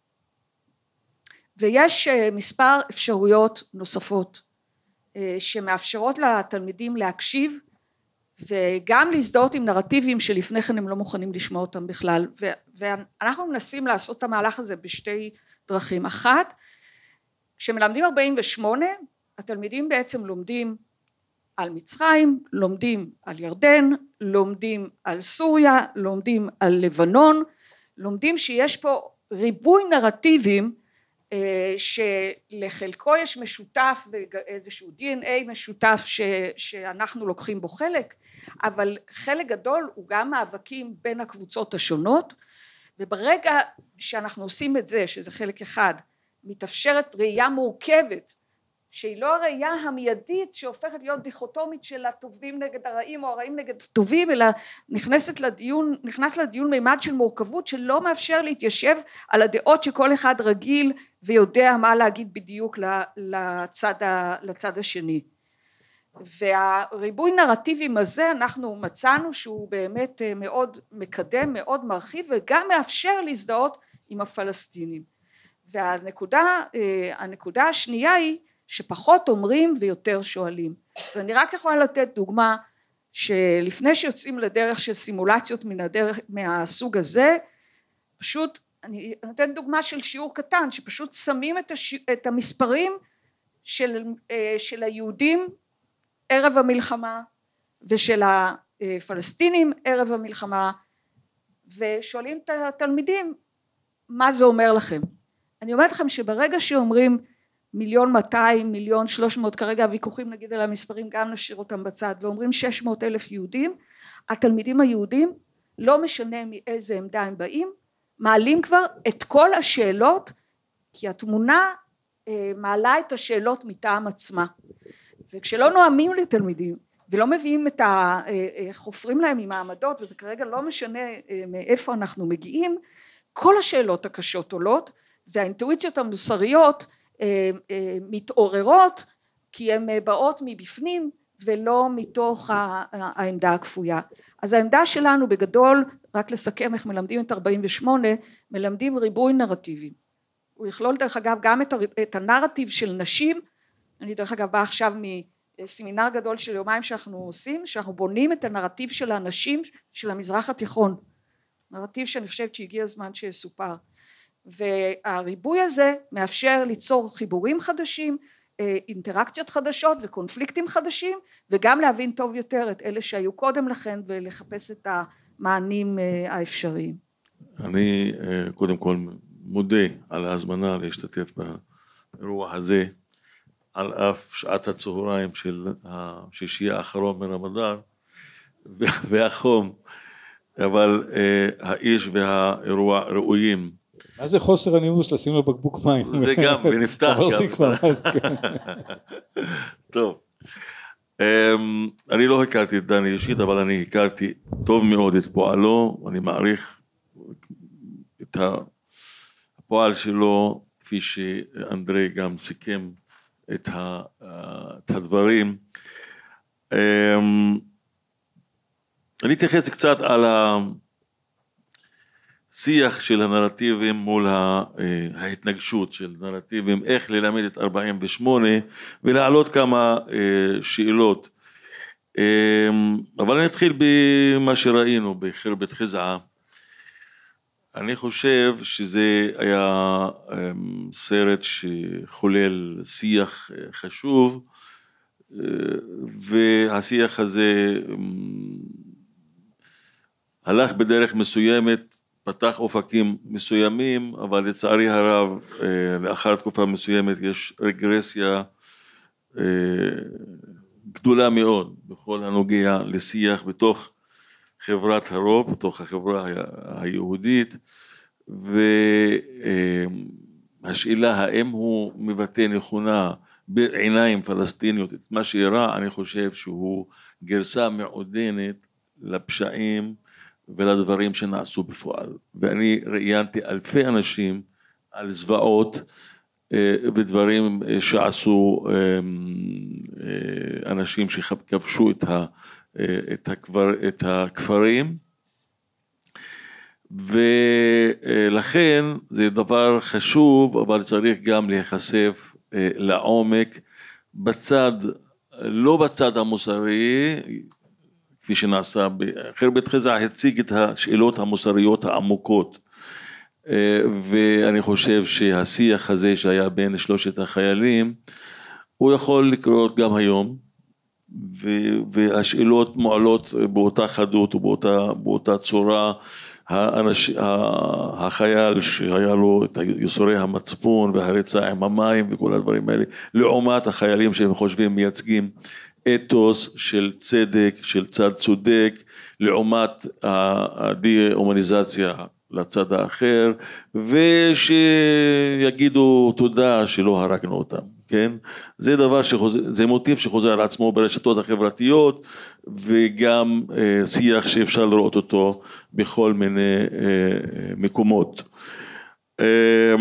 ויש מספר אפשרויות נוספות שמאפשרות לתלמידים להקשיב וגם להזדהות עם נרטיבים שלפני כן הם לא מוכנים לשמוע אותם בכלל, ואנחנו מנסים לעשות את המהלך הזה בשתי דרכים. אחת, כשמלמדים ארבעים ושמונה התלמידים בעצם לומדים על מצרים, לומדים על ירדן, לומדים על סוריה, לומדים על לבנון, לומדים שיש פה ריבוי נרטיבים שלחלקו יש משותף ואיזשהו די אן איי משותף ש, שאנחנו לוקחים בו חלק, אבל חלק גדול הוא גם מאבקים בין הקבוצות השונות, וברגע שאנחנו עושים את זה, שזה חלק אחד, מתאפשרת ראייה מורכבת שהיא לא הראייה המיידית שהופכת להיות דיכוטומית של הטובים נגד הרעים או הרעים נגד הטובים, אלא נכנסת לדיון, נכנס לדיון מימד של מורכבות שלא מאפשר להתיישב על הדעות שכל אחד רגיל ויודע מה להגיד בדיוק לצד, לצד השני. והריבוי נרטיבים הזה אנחנו מצאנו שהוא באמת מאוד מקדם, מאוד מרחיב, וגם מאפשר להזדהות עם הפלסטינים. והנקודה, הנקודה השנייה היא שפחות אומרים ויותר שואלים. ואני רק יכולה לתת דוגמה שלפני שיוצאים לדרך של סימולציות מן הדרך, מהסוג הזה, פשוט אני נותן דוגמה של שיעור קטן שפשוט שמים את, הש... את המספרים של, של היהודים ערב המלחמה ושל הפלסטינים ערב המלחמה, ושואלים את התלמידים מה זה אומר לכם. אני אומרת לכם שברגע שאומרים מיליון מאתיים, מיליון שלוש מאות, כרגע הוויכוחים נגיד על המספרים גם נשאיר אותם בצד, ואומרים שש מאות אלף יהודים, התלמידים היהודים לא משנה מאיזה עמדה הם באים, מעלים כבר את כל השאלות, כי התמונה אה, מעלה את השאלות מטעם עצמה. וכשלא נועמים לתלמידים ולא מביאים את ה... חופרים להם עם העמדות, וזה כרגע לא משנה מאיפה אנחנו מגיעים, כל השאלות הקשות עולות, והאינטואיציות המוסריות מתעוררות, כי הן באות מבפנים ולא מתוך העמדה הכפויה. אז העמדה שלנו בגדול, רק לסכם איך מלמדים את ארבעים ושמונה, מלמדים ריבוי נרטיבים. הוא יכלול דרך אגב גם את הנרטיב של נשים, אני דרך אגב בא עכשיו מסמינר גדול של יומיים שאנחנו עושים, שאנחנו בונים את הנרטיב של האנשים של המזרח התיכון, נרטיב שאני חושבת שהגיע הזמן שיסופר, והריבוי הזה מאפשר ליצור חיבורים חדשים, אינטראקציות חדשות וקונפליקטים חדשים, וגם להבין טוב יותר את אלה שהיו קודם לכן ולחפש את המענים האפשריים. אני קודם כל מודה על ההזמנה להשתתף באירוע הזה, על אף שעת הצהריים של השישי האחרון מרמדאן והחום, אבל האיש והאירוע ראויים. מה זה חוסר הנימוס לשים לו בקבוק מים? זה גם, ונפתח גם. טוב, אני לא הכרתי את דני אישית, אבל אני הכרתי טוב מאוד את פועלו, אני מעריך את הפועל שלו, כפי שאנדרי גם סיכם את הדברים. אני אתייחס קצת על השיח של הנרטיבים מול ההתנגשות של נרטיבים, איך ללמד את ארבעים ושמונה, ולהעלות כמה שאלות. אבל אני אתחיל במה שראינו בחרבת חזעה. אני חושב שזה היה סרט שחולל שיח חשוב, והשיח הזה הלך בדרך מסוימת, פתח אופקים מסוימים, אבל לצערי הרב לאחר תקופה מסוימת יש רגרסיה גדולה מאוד בכל הנוגע לשיח בתוך חברת הרוב, בתוך החברה היהודית, והשאלה האם הוא מבטא נכונה בעיניים פלסטיניות את מה שאירע, אני חושב שהוא גרסה מעודנת לפשעים ולדברים שנעשו בפועל. ואני ראיינתי אלפי אנשים על זוועות ודברים שעשו אנשים שכבשו את ה את הכפר, את הכפרים, ולכן זה דבר חשוב, אבל צריך גם להיחשף לעומק בצד, לא בצד המוסרי, כפי שנעשה בחרבת חזעה, הציג את השאלות המוסריות העמוקות, ואני חושב שהשיח הזה שהיה בין שלושת החיילים, הוא יכול לקרות גם היום, והשאלות מועלות באותה חדות ובאותה באותה צורה. האנש, החייל שהיה לו את יסורי המצפון והריצה עם המים וכל הדברים האלה, לעומת החיילים שהם חושבים מייצגים אתוס של צדק, של צד צודק, לעומת הדה-הומניזציה לצד האחר, ושיגידו תודה שלא הרגנו אותם, כן? זה דבר שחוזר, זה מוטיב שחוזר על עצמו ברשתות החברתיות, וגם אה, שיח שאפשר לראות אותו בכל מיני אה, מקומות. אה,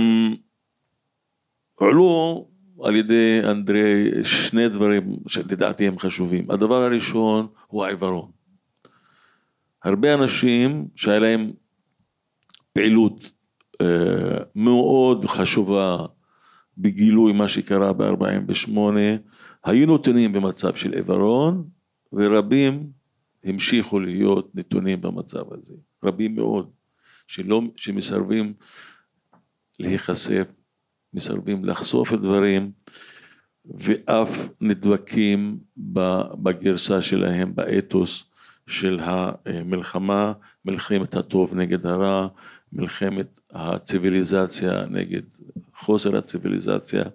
עלו על ידי אנדרי שני דברים שלדעתי הם חשובים. הדבר הראשון הוא העיוורון. הרבה אנשים שהיה להם פעילות אה, מאוד חשובה בגילוי מה שקרה ב-ארבעים ושמונה, היו נתונים במצב של עיוורון, ורבים המשיכו להיות נתונים במצב הזה. רבים מאוד, שלא, שמסרבים להיחשף, מסרבים לחשוף את דברים, ואף נדבקים בגרסה שלהם, באתוס של המלחמה, מלחמת הטוב נגד הרע, מלחמת הציביליזציה נגד חוסר הציביליזציה,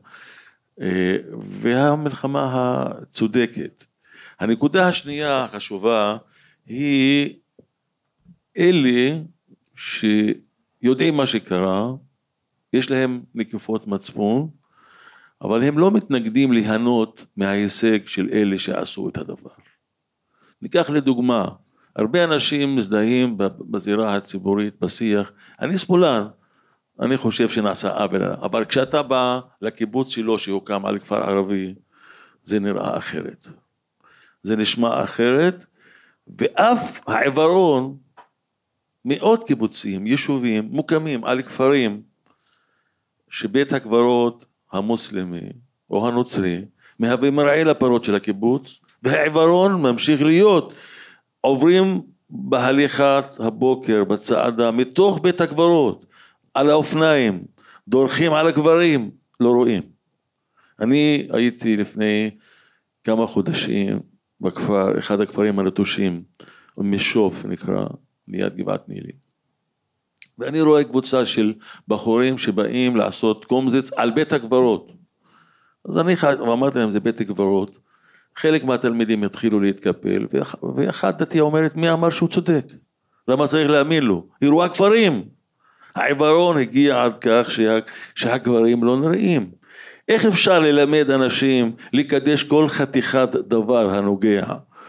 והמלחמה הצודקת. הנקודה השנייה החשובה היא אלה שיודעים מה שקרה, יש להם נקיפות מצפון, אבל הם לא מתנגדים ליהנות מההישג של אלה שעשו את הדבר. ניקח לדוגמה, הרבה אנשים מזדהים בזירה הציבורית, בשיח, אני שמאלן, אני חושב שנעשה עוול, אבל כשאתה בא לקיבוץ שלו שהוקם על כפר ערבי, זה נראה אחרת. זה נשמע אחרת, ואף העיוורון, מאות קיבוצים, יישובים, מוקמים על כפרים, שבית הקברות המוסלמי או הנוצרי, מהווה מראה לפרות של הקיבוץ, והעיוורון ממשיך להיות, עוברים בהליכת הבוקר, בצעדה, מתוך בית הקברות, על האופניים, דורכים על הקברים, לא רואים. אני הייתי לפני כמה חודשים בכפר, אחד הכפרים הנטושים, משוף נקרא, ליד גבעת נילי. ואני רואה קבוצה של בחורים שבאים לעשות קומזיץ על בית הקברות. אז אני אמרתי להם, זה בית הקברות. חלק מהתלמידים התחילו להתקפל, ואחת דתי אומרת, מי אמר שהוא צודק? למה צריך להאמין לו? היא רואה כפרים. העיוורון הגיע עד כך שה, שהכפרים לא נראים. איך אפשר ללמד אנשים לקדש כל חתיכת דבר הנוגע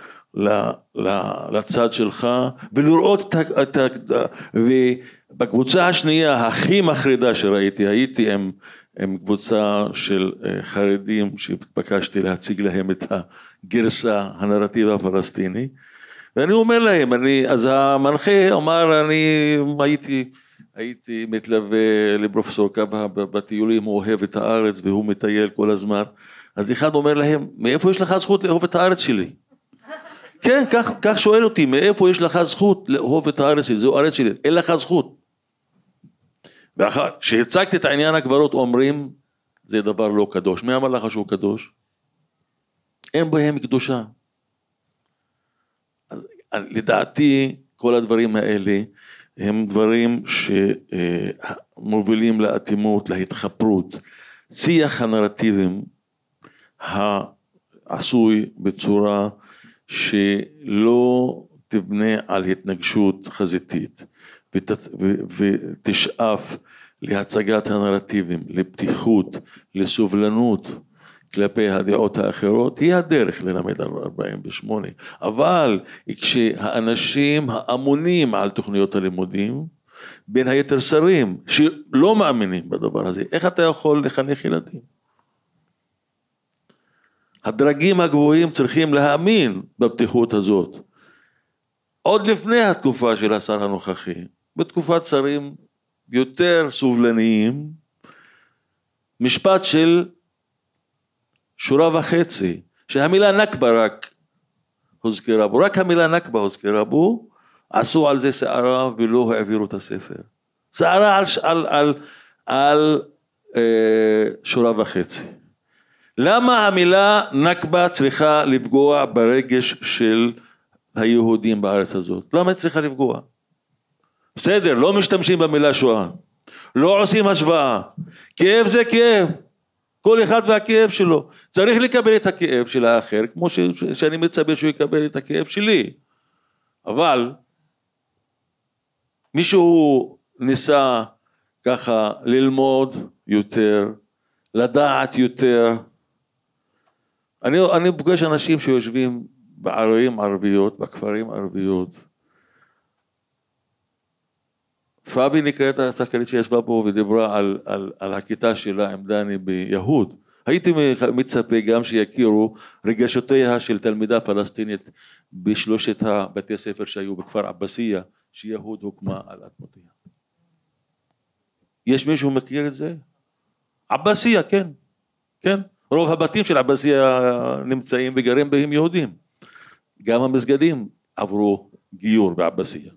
לצד שלך, ולראות את ה... ובקבוצה השנייה הכי מחרידה שראיתי, הייתי עם, עם קבוצה של חרדים שהתבקשתי להציג להם את הגרסה, הנרטיב הפלסטיני, ואני אומר להם, אני, אז המנחה אמר, אני הייתי, הייתי מתלווה לפרופסור קבהא בטיולים, הוא אוהב את הארץ והוא מטייל כל הזמן, אז אחד אומר להם, מאיפה יש לך זכות לאהוב את הארץ שלי? כן, כך, כך שואל אותי, מאיפה יש לך זכות לאהוב את הארץ שלי? זו הארץ שלי, אין לך זכות. ואחר, כשהצגתי את העניין הקברות, אומרים, זה דבר לא קדוש. מי אמר לך שהוא קדוש? אין בהם קדושה. אז, לדעתי, כל הדברים האלה, הם דברים שמובילים לאטימות, להתחפרות. שיח הנרטיבים, העשוי בצורה שלא תבנה על התנגשות חזיתית ות, ו, ותשאף להצגת הנרטיבים, לפתיחות, לסובלנות כלפי הדעות האחרות, היא הדרך ללמד על ארבעים ושמונה. אבל כשהאנשים האמונים על תוכניות הלימודים, בין היתר שרים שלא מאמינים בדבר הזה, איך אתה יכול לחנך ילדים? הדרגים הגבוהים צריכים להאמין בפתיחות הזאת. עוד לפני התקופה של השר הנוכחי, בתקופת שרים יותר סובלניים, משפט של שורה וחצי, שהמילה נקבה רק הוזכרה בו, רק המילה נקבה הוזכרה בו, עשו על זה שערה ולא העבירו את הספר. שערה על, על, על, על אה, שורה וחצי. למה המילה נקבה צריכה לפגוע ברגש של היהודים בארץ הזאת? למה היא צריכה לפגוע? בסדר, לא משתמשים במילה שואה, לא עושים השוואה, כאב זה כאב, כל אחד והכאב שלו, צריך לקבל את הכאב של האחר, כמו ש... שאני מצפה שהוא יקבל את הכאב שלי, אבל מישהו ניסה ככה ללמוד יותר, לדעת יותר. אני, אני פוגש אנשים שיושבים בערים ערביות, בכפרים ערביות. פאבי נקראת השחקנית שישבה פה ודיברה על, על, על הכיתה שלה עם דני ביהוד. הייתי מצפה גם שיכירו רגשותיה של תלמידה פלסטינית בשלושת הבתי ספר שהיו בכפר עבאסיה, שיהוד הוקמה על אדמותיה. יש מישהו מכיר את זה? עבאסיה, כן, כן. רוב הבתים של עבאסיה נמצאים וגרים בהם יהודים. גם המסגדים עברו גיור בעבאסיה.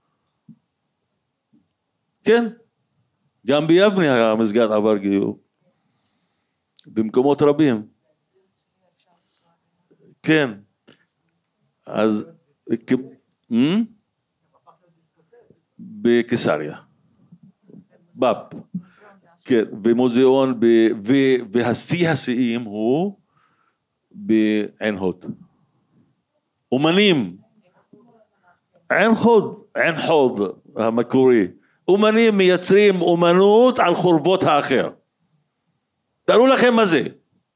כן, גם ביבנה המסגד עבר גיור. במקומות רבים. כן. אז בקיסריה. באב. כן, במוזיאון, והשיא השיאים הוא בעין הוד. אומנים. עין הוד, עין הוד המקורי. אומנים מייצרים אומנות על חורבות האחר. תראו לכם מה זה.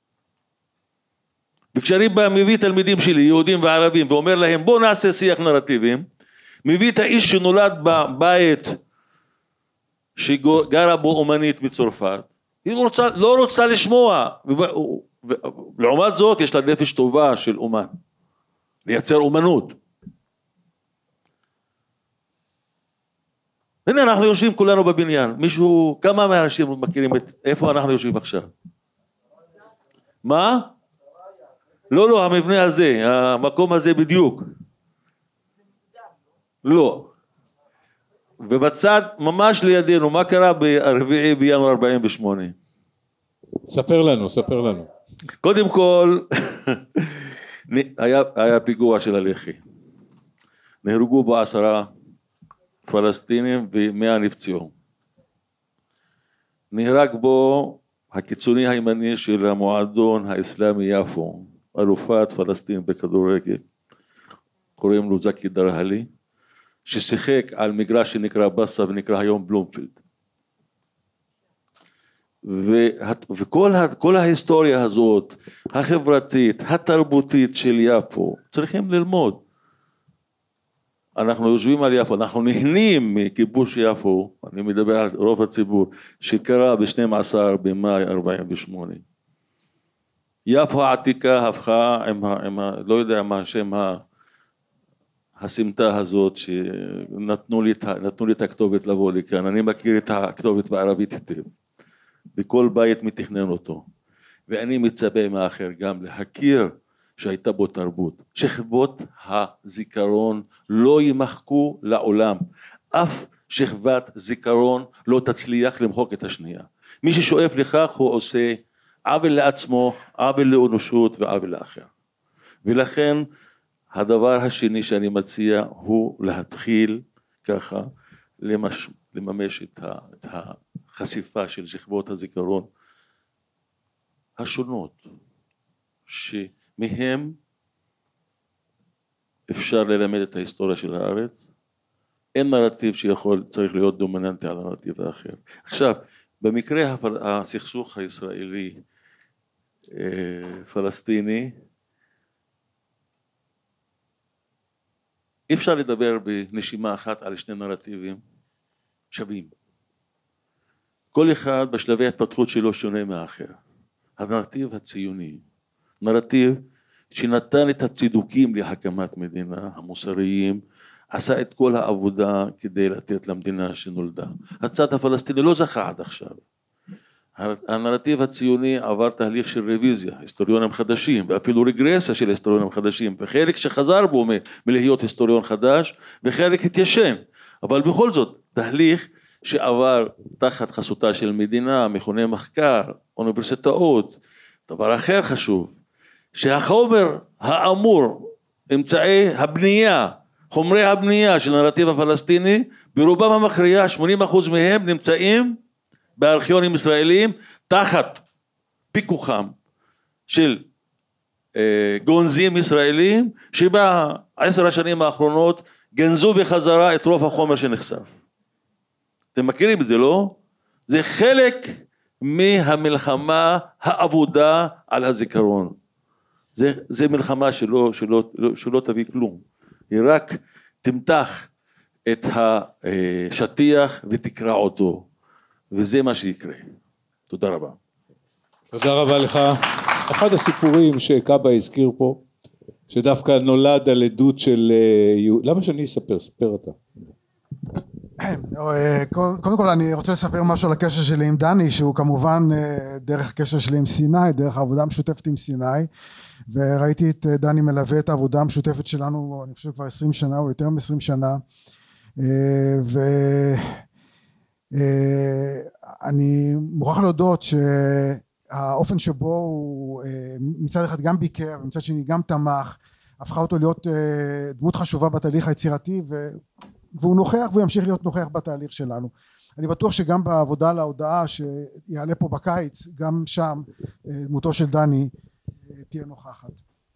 וכשאני בא מביא תלמידים שלי, יהודים וערבים, ואומר להם בואו נעשה שיח נרטיבים, מביא את האיש שנולד בבית שגרה בו אומנית מצרפת, היא לא רוצה, לא רוצה לשמוע, לעומת זאת יש לה נפש טובה של אומן, לייצר אומנות. הנה אנחנו יושבים כולנו בבניין, מישהו, כמה מהאנשים מכירים את, איפה אנחנו יושבים עכשיו? מה? לא, לא, המבנה הזה, המקום הזה בדיוק. לא. ובצד ממש לידינו, מה קרה ברביעי בינואר ארבעים ושמונה? ספר לנו, ספר לנו. קודם כל, היה, היה פיגוע של הלח"י. נהרגו בו עשרה פלסטינים ומאה נפצעו. נהרג בו הקיצוני הימני של המועדון האסלאמי יפו, אלופת פלסטין בכדורגל, קוראים לו זקי דרהלי, ששיחק על מגרש שנקרא בסה ונקרא היום בלומפילד. וכל כל ההיסטוריה הזאת, החברתית, התרבותית של יפו, צריכים ללמוד. אנחנו יושבים על יפו, אנחנו נהנים מכיבוש יפו, אני מדבר על רוב הציבור, שקרה ב-שנים עשר במאי ארבעים ושמונה. יפו העתיקה הפכה עם, עם, לא יודע מה השם הסמטה הזאת, שנתנו לי, נתנו לי את הכתובת לבוא לי כאן, אני מכיר את הכתובת בערבית היטב, בכל בית מתכנן אותו, ואני מצפה מהאחר גם להכיר שהייתה בו תרבות, שכבות הזיכרון לא ימחקו לעולם, אף שכבת זיכרון לא תצליח למחוק את השנייה, מי ששואף לכך הוא עושה עוול לעצמו, עוול לאנושות ועוול לאחר. ולכן הדבר השני שאני מציע הוא להתחיל ככה למש, לממש את, ה, את החשיפה של שכבות הזיכרון השונות, שמהם אפשר ללמד את ההיסטוריה של הארץ. אין נרטיב שיכול, צריך להיות דומיננטי על הנרטיב האחר. עכשיו, במקרה הסכסוך הישראלי פלסטיני, אי אפשר לדבר בנשימה אחת על שני נרטיבים שווים. כל אחד בשלבי ההתפתחות שלו שונה מהאחר. הנרטיב הציוני, נרטיב שנתן את הצידוקים להקמת מדינה, המוסריים, עשה את כל העבודה כדי לתת למדינה שנולדה. הצד הפלסטיני לא זכה עד עכשיו. הנרטיב הציוני עבר תהליך של רוויזיה, היסטוריונים חדשים, ואפילו רגרסיה של היסטוריונים חדשים, וחלק שחזר בו מ- מלהיות היסטוריון חדש, וחלק התיישן. אבל בכל זאת, תהליך שעבר תחת חסותה של מדינה, מכוני מחקר, אוניברסיטאות. דבר אחר חשוב, שהחומר האמור, אמצעי הבנייה, חומרי הבנייה של הנרטיב הפלסטיני, ברובם המכריע, שמונים אחוז מהם נמצאים בארכיונים ישראלים, תחת פיקוחם של אה, גונזים ישראלים, שבעשר השנים האחרונות גנזו בחזרה את רוב החומר שנחשף. אתם מכירים את זה, לא? זה חלק מהמלחמה העבודה על הזיכרון. זה, זה מלחמה שלא, שלא, שלא תביא כלום. היא רק תמתח את השטיח ותקרע אותו. וזה מה שיקרה. תודה רבה. תודה רבה לך. אחד הסיפורים שקאבה הזכיר פה, שדווקא נולד על עדות של... למה שאני אספר? ספר אתה. קודם כל אני רוצה לספר משהו על הקשר שלי עם דני, שהוא כמובן דרך הקשר שלי עם סיני, דרך העבודה המשותפת עם סיני, וראיתי את דני מלווה את העבודה המשותפת שלנו, אני חושב כבר עשרים שנה או יותר מ-עשרים שנה, ואני מוכרח להודות שהאופן שבו הוא מצד אחד גם ביקר ומצד שני גם תמך, הפכה אותו להיות דמות חשובה בתהליך היצירתי, והוא נוכח והוא ימשיך להיות נוכח בתהליך שלנו. אני בטוח שגם בעבודה להודעה שיעלה פה בקיץ, גם שם דמותו של דני תהיה נוכחת.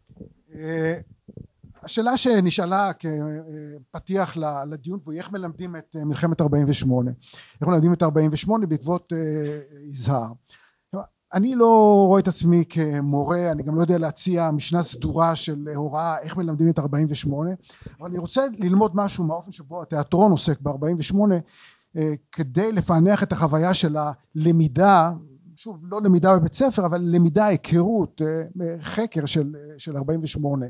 השאלה שנשאלה כפתיח לדיון פה היא איך מלמדים את מלחמת ארבעים ושמונה, איך מלמדים את ארבעים ושמונה בעקבות יזהר. אני לא רואה את עצמי כמורה, אני גם לא יודע להציע משנה סדורה של הוראה איך מלמדים את ארבעים ושמונה, אבל אני רוצה ללמוד משהו מהאופן שבו התיאטרון עוסק ב-ארבעים ושמונה, כדי לפענח את החוויה של הלמידה, שוב לא למידה בבית ספר, אבל למידה, היכרות, חקר של, של ארבעים ושמונה.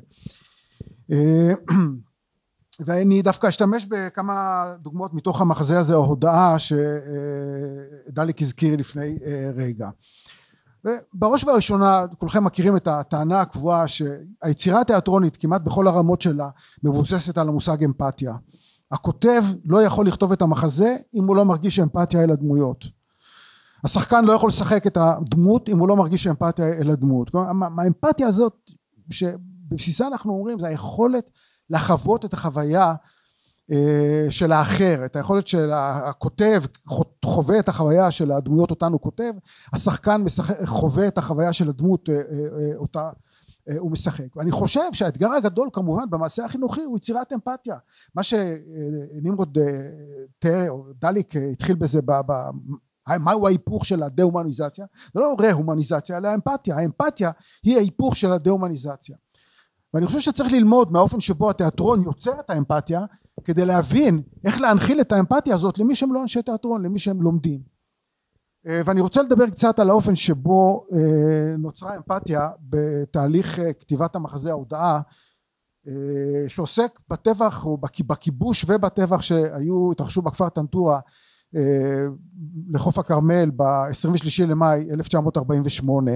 ואני דווקא אשתמש בכמה דוגמאות מתוך המחזה הזה, ההודעה שדליק הזכיר לפני רגע. ובראש ובראשונה כולכם מכירים את הטענה הקבועה שהיצירה התיאטרונית כמעט בכל הרמות שלה מבוססת על המושג אמפתיה. הכותב לא יכול לכתוב את המחזה אם הוא לא מרגיש אמפתיה אל הדמויות. השחקן לא יכול לשחק את הדמות אם הוא לא מרגיש אמפתיה אל הדמות. כלומר, האמפתיה הזאת שבבסיסה אנחנו אומרים זה היכולת לחוות את החוויה של האחר, את היכולת של הכותב חווה את החוויה של הדמויות אותן הוא כותב, השחקן חווה את החוויה של הדמות אותה הוא משחק. ואני חושב שהאתגר הגדול כמובן במעשה החינוכי הוא יצירת אמפתיה. מה שנמרוד תיאר או דליק התחיל בזה ב... מהו ההיפוך של הדה-הומניזציה? זה לא רה-הומניזציה אלא אמפתיה. האמפתיה היא ההיפוך של הדה-הומניזציה. ואני חושב שצריך ללמוד מהאופן שבו התיאטרון יוצר את האמפתיה כדי להבין איך להנחיל את האמפתיה הזאת למי שהם לא אנשי תיאטרון, למי שהם לומדים. ואני רוצה לדבר קצת על האופן שבו נוצרה אמפתיה בתהליך כתיבת המחזה ההודעה, שעוסק בטבח או בכיבוש ובטבח שהיו התרחשו בכפר טנטורה לחוף הכרמל ב-עשרים ושלושה למאי אלף תשע מאות ארבעים ושמונה.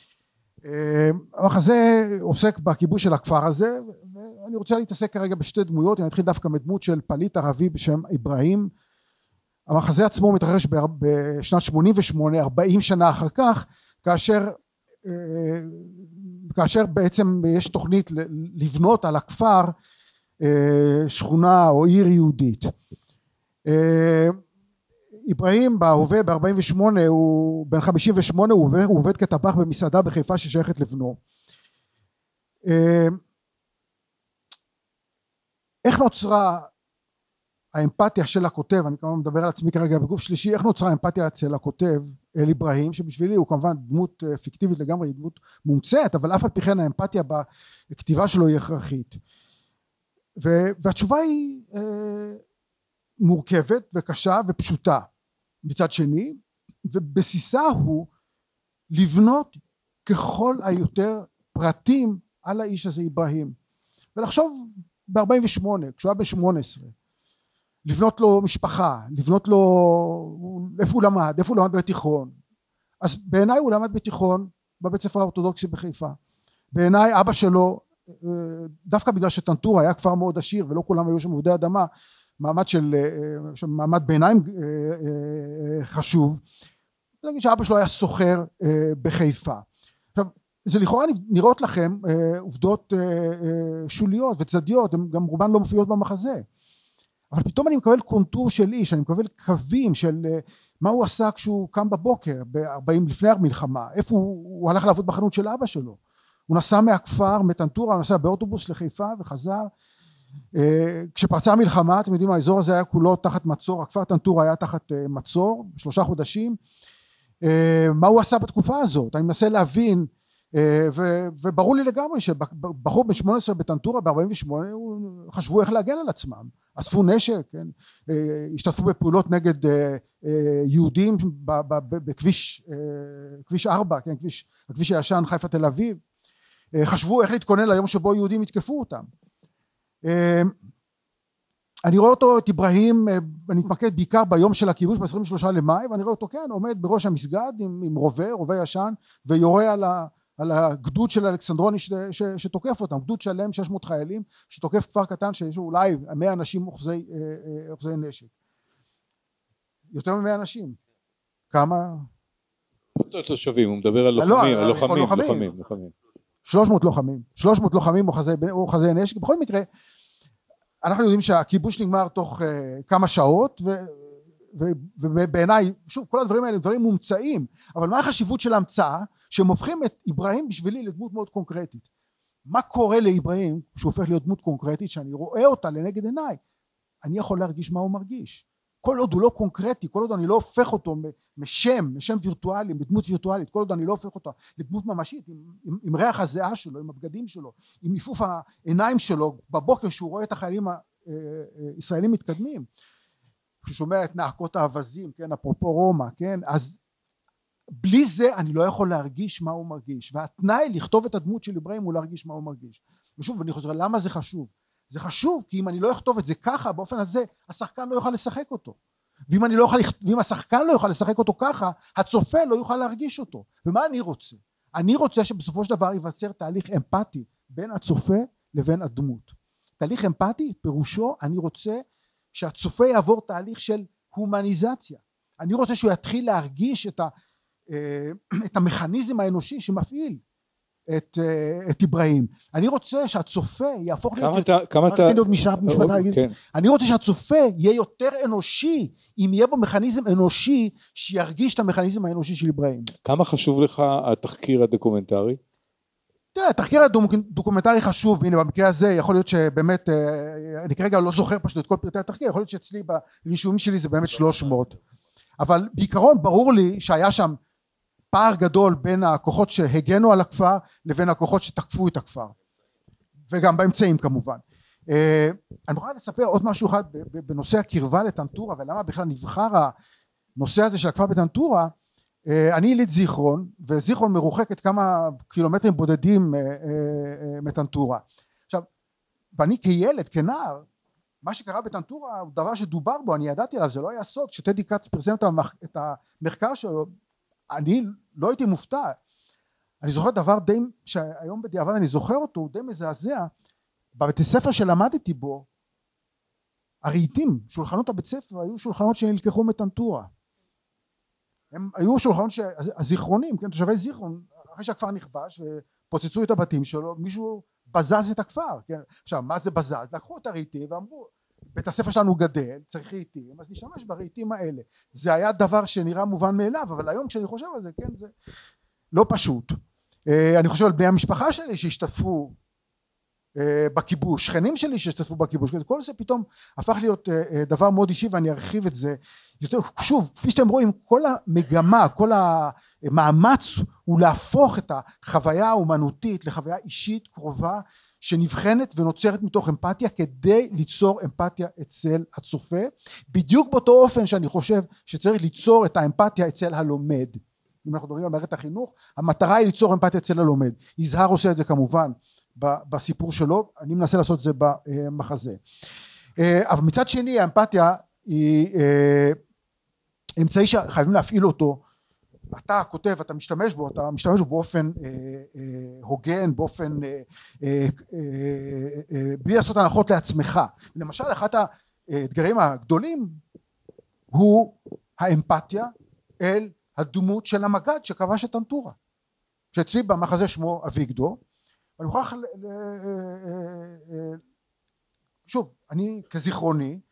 המחזה עוסק בכיבוש של הכפר הזה, ואני רוצה להתעסק כרגע בשתי דמויות. אני אתחיל דווקא מדמות של פליט ערבי בשם אברהים. המחזה עצמו מתרחש בשנת שמונים ושמונה, ארבעים שנה אחר כך, כאשר כאשר בעצם יש תוכנית לבנות על הכפר שכונה או עיר יהודית. אברהים בהווה ב-ארבעים ושמונה הוא בן חמישים ושמונה, הוא עובד, הוא עובד כטבח במסעדה בחיפה ששייכת לבנו. איך נוצרה האמפתיה של הכותב, אני כמובן מדבר על עצמי כרגע בגוף שלישי, איך נוצרה האמפתיה אצל הכותב אל אברהים, שבשבילי הוא כמובן דמות פיקטיבית לגמרי, דמות מומצאת, אבל אף על פי כן האמפתיה בכתיבה שלו היא הכרחית. והתשובה היא מורכבת וקשה ופשוטה מצד שני, ובסיסה הוא לבנות ככל היותר פרטים על האיש הזה אברהים, ולחשוב ב-ארבעים ושמונה כשהוא היה בן שמונה עשרה, לבנות לו משפחה, לבנות לו איפה הוא למד, איפה הוא למד בתיכון. אז בעיניי הוא למד בתיכון בבית ספר האורתודוקסי בחיפה. בעיניי אבא שלו, דווקא בגלל שטנטורה היה כפר מאוד עשיר ולא כולם היו שם עובדי אדמה, מעמד של מעמד ביניים חשוב, נגיד שאבא שלו היה סוחר בחיפה. עכשיו זה לכאורה נראות לכם עובדות שוליות וצדדיות, הן גם רובן לא מופיעות במחזה, אבל פתאום אני מקבל קונטור של איש, אני מקבל קווים של מה הוא עשה כשהוא קם בבוקר ב-ארבעים לפני המלחמה, איפה הוא, הוא הלך לעבוד בחנות של אבא שלו, הוא נסע מהכפר מטנטורה, הוא נסע באוטובוס לחיפה וחזר, כשפרצה המלחמה, אתם יודעים, האזור הזה היה כולו תחת מצור, הכפר טנטורה היה תחת מצור, שלושה חודשים. מה הוא עשה בתקופה הזאת? אני מנסה להבין, וברור לי לגמרי שבחור בן שמונה עשרה בטנטורה ב-ארבעים ושמונה חשבו איך להגן על עצמם, אספו נשק, כן? השתתפו בפעולות נגד יהודים בכביש כביש ארבע, כן? כביש, הכביש הישן חיפה תל אביב, חשבו איך להתכונן ליום שבו יהודים יתקפו אותם. אני רואה אותו, את אברהים, אני מתמקד בעיקר ביום של הכיבוש ב-עשרים ושלושה למאי, ואני רואה אותו כן עומד בראש המסגד עם, עם רובה, רובה ישן, ויורה על, ה, על הגדוד של אלכסנדרוני ש, ש, שתוקף אותם, גדוד שלם שש מאות חיילים שתוקף כפר קטן שיש לו אולי מאה אנשים אוחזי, אוחזי נשק. יותר ממאה אנשים. כמה? לא תושבים, הוא מדבר על לוחמים, על לוחמים, לוחמים, לוחמים. שלוש מאות לוחמים, שלוש מאות לוחמים אוחזי נשק. בכל מקרה אנחנו יודעים שהכיבוש נגמר תוך uh, כמה שעות, ו, ו, ובעיניי, שוב, כל הדברים האלה הם דברים מומצאים, אבל מה החשיבות של ההמצאה? שהם הופכים את אברהים בשבילי לדמות מאוד קונקרטית. מה קורה לאברהים שהוא הופך להיות דמות קונקרטית, שאני רואה אותה לנגד עיניי, אני יכול להרגיש מה הוא מרגיש. כל עוד הוא לא קונקרטי, כל עוד אני לא הופך אותו משם, משם וירטואלי, מדמות וירטואלית, כל עוד אני לא הופך אותו לדמות ממשית, עם, עם, עם ריח הזיעה שלו, עם הבגדים שלו, עם עיפוף העיניים שלו, בבוקר שהוא רואה את החיילים הישראלים מתקדמים, כשהוא שומע את נעקות האווזים, כן, אפרופו רומא, כן, אז בלי זה אני לא יכול להרגיש מה הוא מרגיש, והתנאי לכתוב את הדמות של אברהים הוא להרגיש מה הוא מרגיש. ושוב, אני חוזר, למה זה חשוב? זה חשוב כי אם אני לא אכתוב את זה ככה, באופן הזה, השחקן לא יוכל לשחק אותו. ואם אני לא אוכל, ואם השחקן לא יוכל לשחק אותו ככה, הצופה לא יוכל להרגיש אותו. ומה אני רוצה? אני רוצה שבסופו של דבר ייווצר תהליך אמפתי בין הצופה לבין הדמות. תהליך אמפתי פירושו, אני רוצה שהצופה יעבור תהליך של הומניזציה. אני רוצה שהוא יתחיל להרגיש את, ה, את המכניזם האנושי שמפעיל את, את אברהים. אני רוצה שהצופה יהפוך להיות, כמה אתה, אני רוצה שהצופה יהיה יותר אנושי, אם יהיה בו מכניזם אנושי שירגיש את המכניזם האנושי של אברהים. כמה חשוב לך התחקיר הדוקומנטרי? תראה, התחקיר הדוקומנטרי חשוב, והנה במקרה הזה יכול להיות שבאמת, אני כרגע לא זוכר פשוט את כל פרטי התחקיר, יכול להיות שאצלי ברישומים שלי זה באמת שלוש מאות, אבל בעיקרון ברור לי שהיה שם פער גדול בין הכוחות שהגנו על הכפר לבין הכוחות שתקפו את הכפר, וגם באמצעים כמובן. אני רוצה לספר עוד משהו אחד בנושא הקרבה לטנטורה, ולמה בכלל נבחר הנושא הזה של הכפר בטנטורה. אני יליד זיכרון, וזיכרון מרוחקת כמה קילומטרים בודדים מטנטורה. עכשיו, ואני כילד, כנער, מה שקרה בטנטורה הוא דבר שדובר בו, אני ידעתי עליו, זה לא היה סוד. כשטדי קץ פרסם את המחקר שלו, אני לא הייתי מופתע. אני זוכר דבר די, שהיום בדיעבד אני זוכר אותו, הוא די מזעזע. בבית הספר שלמדתי בו, הרהיטים, שולחנות הבית ספר, היו שולחנות שנלקחו מטנטורה. הם היו שולחנות הזיכרונים, כן, תושבי זיכרון, אחרי שהכפר נכבש ופוצצו את הבתים שלו, מישהו בזז את הכפר, כן. עכשיו, מה זה בזז? לקחו את הרהיטים ואמרו, בית הספר שלנו גדל, צריך רהיטים, אז נשתמש ברהיטים האלה. זה היה דבר שנראה מובן מאליו, אבל היום כשאני חושב על זה, כן, זה לא פשוט. אני חושב על בני המשפחה שלי שהשתתפו בכיבוש, שכנים שלי שהשתתפו בכיבוש, כל זה פתאום הפך להיות דבר מאוד אישי, ואני ארחיב את זה יותר. שוב, כפי שאתם רואים, כל המגמה, כל המאמץ הוא להפוך את החוויה האומנותית לחוויה אישית קרובה, שנבחנת ונוצרת מתוך אמפתיה, כדי ליצור אמפתיה אצל הצופה, בדיוק באותו אופן שאני חושב שצריך ליצור את האמפתיה אצל הלומד. אם אנחנו מדברים על מערכת החינוך, המטרה היא ליצור אמפתיה אצל הלומד. יזהר עושה את זה כמובן בסיפור שלו, אני מנסה לעשות את זה במחזה. אבל מצד שני האמפתיה היא אמצעי שחייבים להפעיל אותו. אתה כותב, אתה משתמש בו, אתה משתמש בו באופן אה, אה, הוגן, באופן אה, אה, אה, בלי לעשות הנחות לעצמך. למשל, אחד האתגרים הגדולים הוא האמפתיה אל הדמות של המג"ד שכבש את טנטורה, שאצלי במחזה שמו אביגדור. אני מוכרח, שוב, אני כזיכרוני,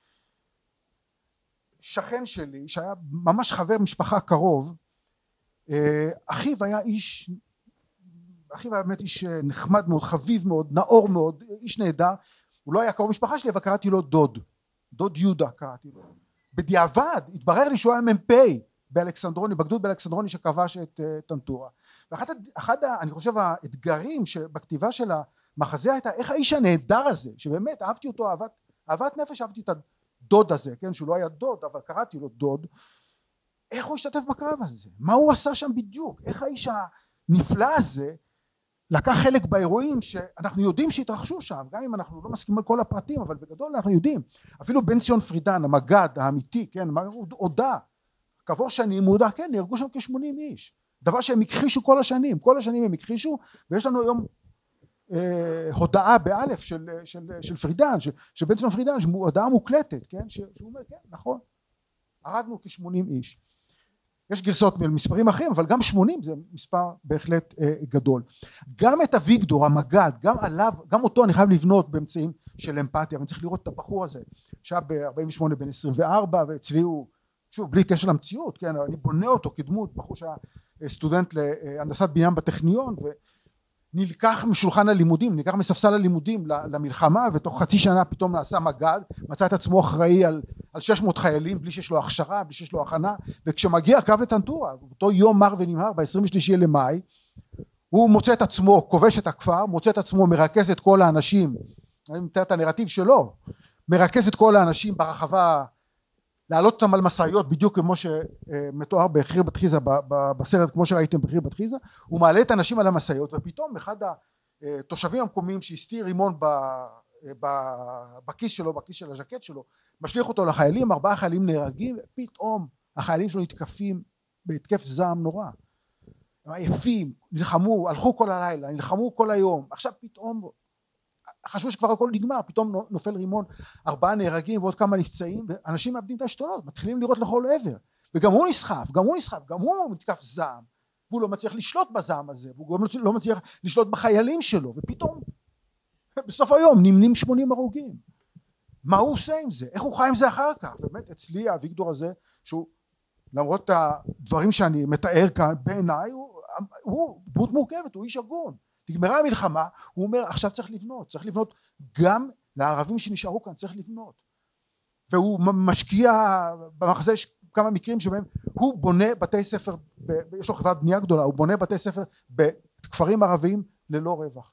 שכן שלי שהיה ממש חבר משפחה קרוב, אחיו היה איש, אחיו היה באמת איש נחמד מאוד, חביב מאוד, נאור מאוד, איש נהדר. הוא לא היה קרוב משפחה שלי, אבל קראתי לו דוד, דוד יהודה קראתי לו. בדיעבד התברר לי שהוא היה מ"פ באלכסנדרוני, בגדוד באלכסנדרוני שכבש את uh, טנטורה. ואחד, אחד, אני חושב, האתגרים שבכתיבה של המחזה הייתה, איך האיש הנהדר הזה, שבאמת אהבתי אותו, אהבת, אהבת נפש, אהבתי את הדוד הזה, כן, שהוא לא היה דוד, אבל קראתי לו דוד, איך הוא השתתף בקרב הזה? מה הוא עשה שם בדיוק? איך האיש הנפלא הזה לקח חלק באירועים שאנחנו יודעים שהתרחשו שם, גם אם אנחנו לא מסכימים על כל הפרטים, אבל בגדול אנחנו יודעים. אפילו בן ציון פרידן, המג"ד האמיתי, כן, הוא הודע, כעבור שנים הוא הודע, כן, נהרגו שם כשמונים איש. דבר שהם הכחישו כל השנים, כל השנים הם הכחישו, ויש לנו היום אה, הודעה באלף של, של, של פרידן, של, של בן ציון פרידן, הודעה מוקלטת, כן, שהוא אומר, כן, נכון, הרגנו כשמונים איש. יש גרסאות מספרים אחרים, אבל גם שמונים זה מספר בהחלט אה, גדול. גם את אביגדור, המג"ד, גם עליו, גם אותו אני חייב לבנות באמצעים של אמפתיה, ואני צריך לראות את הבחור הזה, שהיה ב-ארבעים ושמונה בן עשרים וארבע, ואצלי הוא, שוב, בלי קשר למציאות, כן, אני בונה אותו כדמות, בחור שהיה סטודנט להנדסת בניין בטכניון, ונלקח משולחן הלימודים, נלקח מספסל הלימודים למלחמה, ותוך חצי שנה פתאום נעשה מג"ד, מצא את עצמו אחראי על, על שש מאות חיילים, בלי שיש לו הכשרה, בלי שיש לו הכנה, וכשמגיע קו לטנטורה, אותו יום מר ונמהר, ב-עשרים ושלישי למאי, הוא מוצא את עצמו, כובש את הכפר, מוצא את עצמו, מרכז את כל האנשים, אני מתאר את הנרטיב שלו, מרכז את כל האנשים ברחבה, להעלות אותם על מסעיות בדיוק כמו שמתואר בחיר בת חיזה בסרט, כמו שראיתם בחיר בת חיזה, הוא מעלה את האנשים על המסעיות, ופתאום אחד התושבים המקומיים שהסתיר רימון בכיס שלו, בכיס של הז'קט שלו, משליך אותו לחיילים, ארבעה חיילים נהרגים, ופתאום החיילים שלו נתקפים בהתקף זעם נורא, הם עייפים, נלחמו, הלכו כל הלילה, נלחמו כל היום, עכשיו פתאום חשבו שכבר הכל נגמר, פתאום נופל רימון, ארבעה נהרגים ועוד כמה נפצעים, ואנשים מאבדים את השתונות, מתחילים לראות לכל עבר, וגם הוא נסחף, גם הוא נסחף, גם הוא מתקף זעם, והוא לא מצליח לשלוט בזעם הזה, והוא גם לא מצליח לשלוט בחיילים שלו, ופתאום בסוף היום נמנים שמונים הרוגים. מה הוא עושה עם זה? איך הוא חי עם זה אחר כך? באמת אצלי האביגדור הזה, שהוא למרות הדברים שאני מתאר כאן, בעיניי הוא, הוא דמות מורכבת, הוא איש הגון. נגמרה המלחמה, הוא אומר עכשיו צריך לבנות, צריך לבנות גם לערבים שנשארו כאן, צריך לבנות. והוא משקיע, במחזה יש כמה מקרים שבהם הוא בונה בתי ספר, יש לו חברת בנייה גדולה, הוא בונה בתי ספר בכפרים ערביים ללא רווח.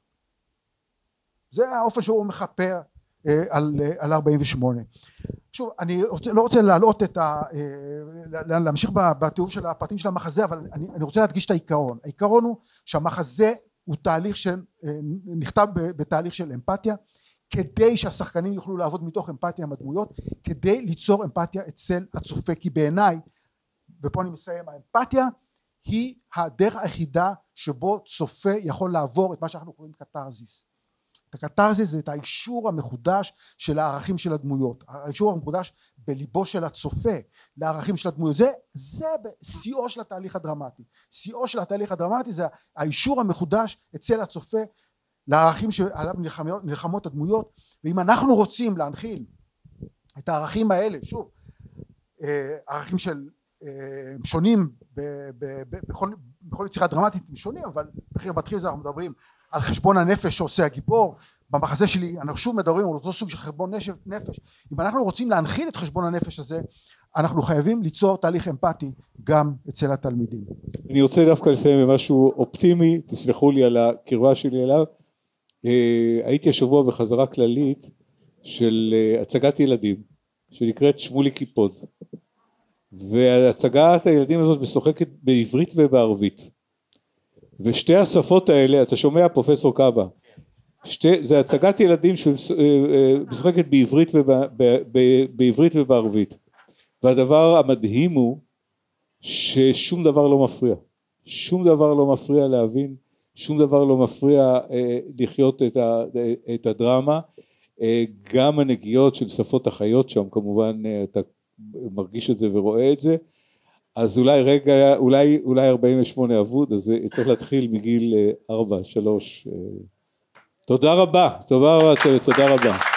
זה האופן שהוא מכפר על, על ארבעים ושמונה. שוב, אני רוצה, לא רוצה להעלות את ה... להמשיך בתיאור של הפרטים של המחזה, אבל אני, אני רוצה להדגיש את העיקרון. העיקרון הוא שהמחזה הוא תהליך שנכתב בתהליך של אמפתיה, כדי שהשחקנים יוכלו לעבוד מתוך אמפתיה עם הדמויות, כדי ליצור אמפתיה אצל הצופה, כי בעיניי, ופה אני מסיים, האמפתיה היא הדרך היחידה שבו צופה יכול לעבור את מה שאנחנו קוראים קתרזיס. הקתרזיס זה את האישור המחודש של הערכים של הדמויות, האישור המחודש בליבו של הצופה לערכים של הדמויות, זה, זה שיאו של התהליך הדרמטי, שיאו של התהליך הדרמטי זה האישור המחודש אצל הצופה לערכים שעליו נלחמות, נלחמות הדמויות, ואם אנחנו רוצים להנחיל את הערכים האלה, שוב, ערכים של שונים ב, ב, ב, בכל, בכל יצירה דרמטית שונים, אבל בחיר בתחיל זה אנחנו מדברים על חשבון הנפש שעושה הגיבור, במחזה שלי אנחנו שוב מדברים על אותו סוג של חשבון נפש, אם אנחנו רוצים להנחיל את חשבון הנפש הזה, אנחנו חייבים ליצור תהליך אמפתי גם אצל התלמידים. אני רוצה דווקא לסיים במשהו אופטימי, תסלחו לי על הקרבה שלי אליו, הייתי השבוע בחזרה כללית של הצגת ילדים, שנקראת שמולי קיפוד, והצגת הילדים הזאת משוחקת בעברית ובערבית, ושתי השפות האלה, אתה שומע פרופסור קאבה, שתי, זה הצגת ילדים שמשוחקת בעברית, ובע, ב, ב, בעברית ובערבית, והדבר המדהים הוא ששום דבר לא מפריע, שום דבר לא מפריע להבין, שום דבר לא מפריע אה, לחיות את, ה, את הדרמה, אה, גם הנגיעות של שפות החיות שם, כמובן אה, אתה מרגיש את זה ורואה את זה, אז אולי רגע, אולי, אולי ארבעים ושמונה אבוד, אז צריך להתחיל מגיל ארבע, שלוש. תודה רבה, תודה רבה, תודה רבה.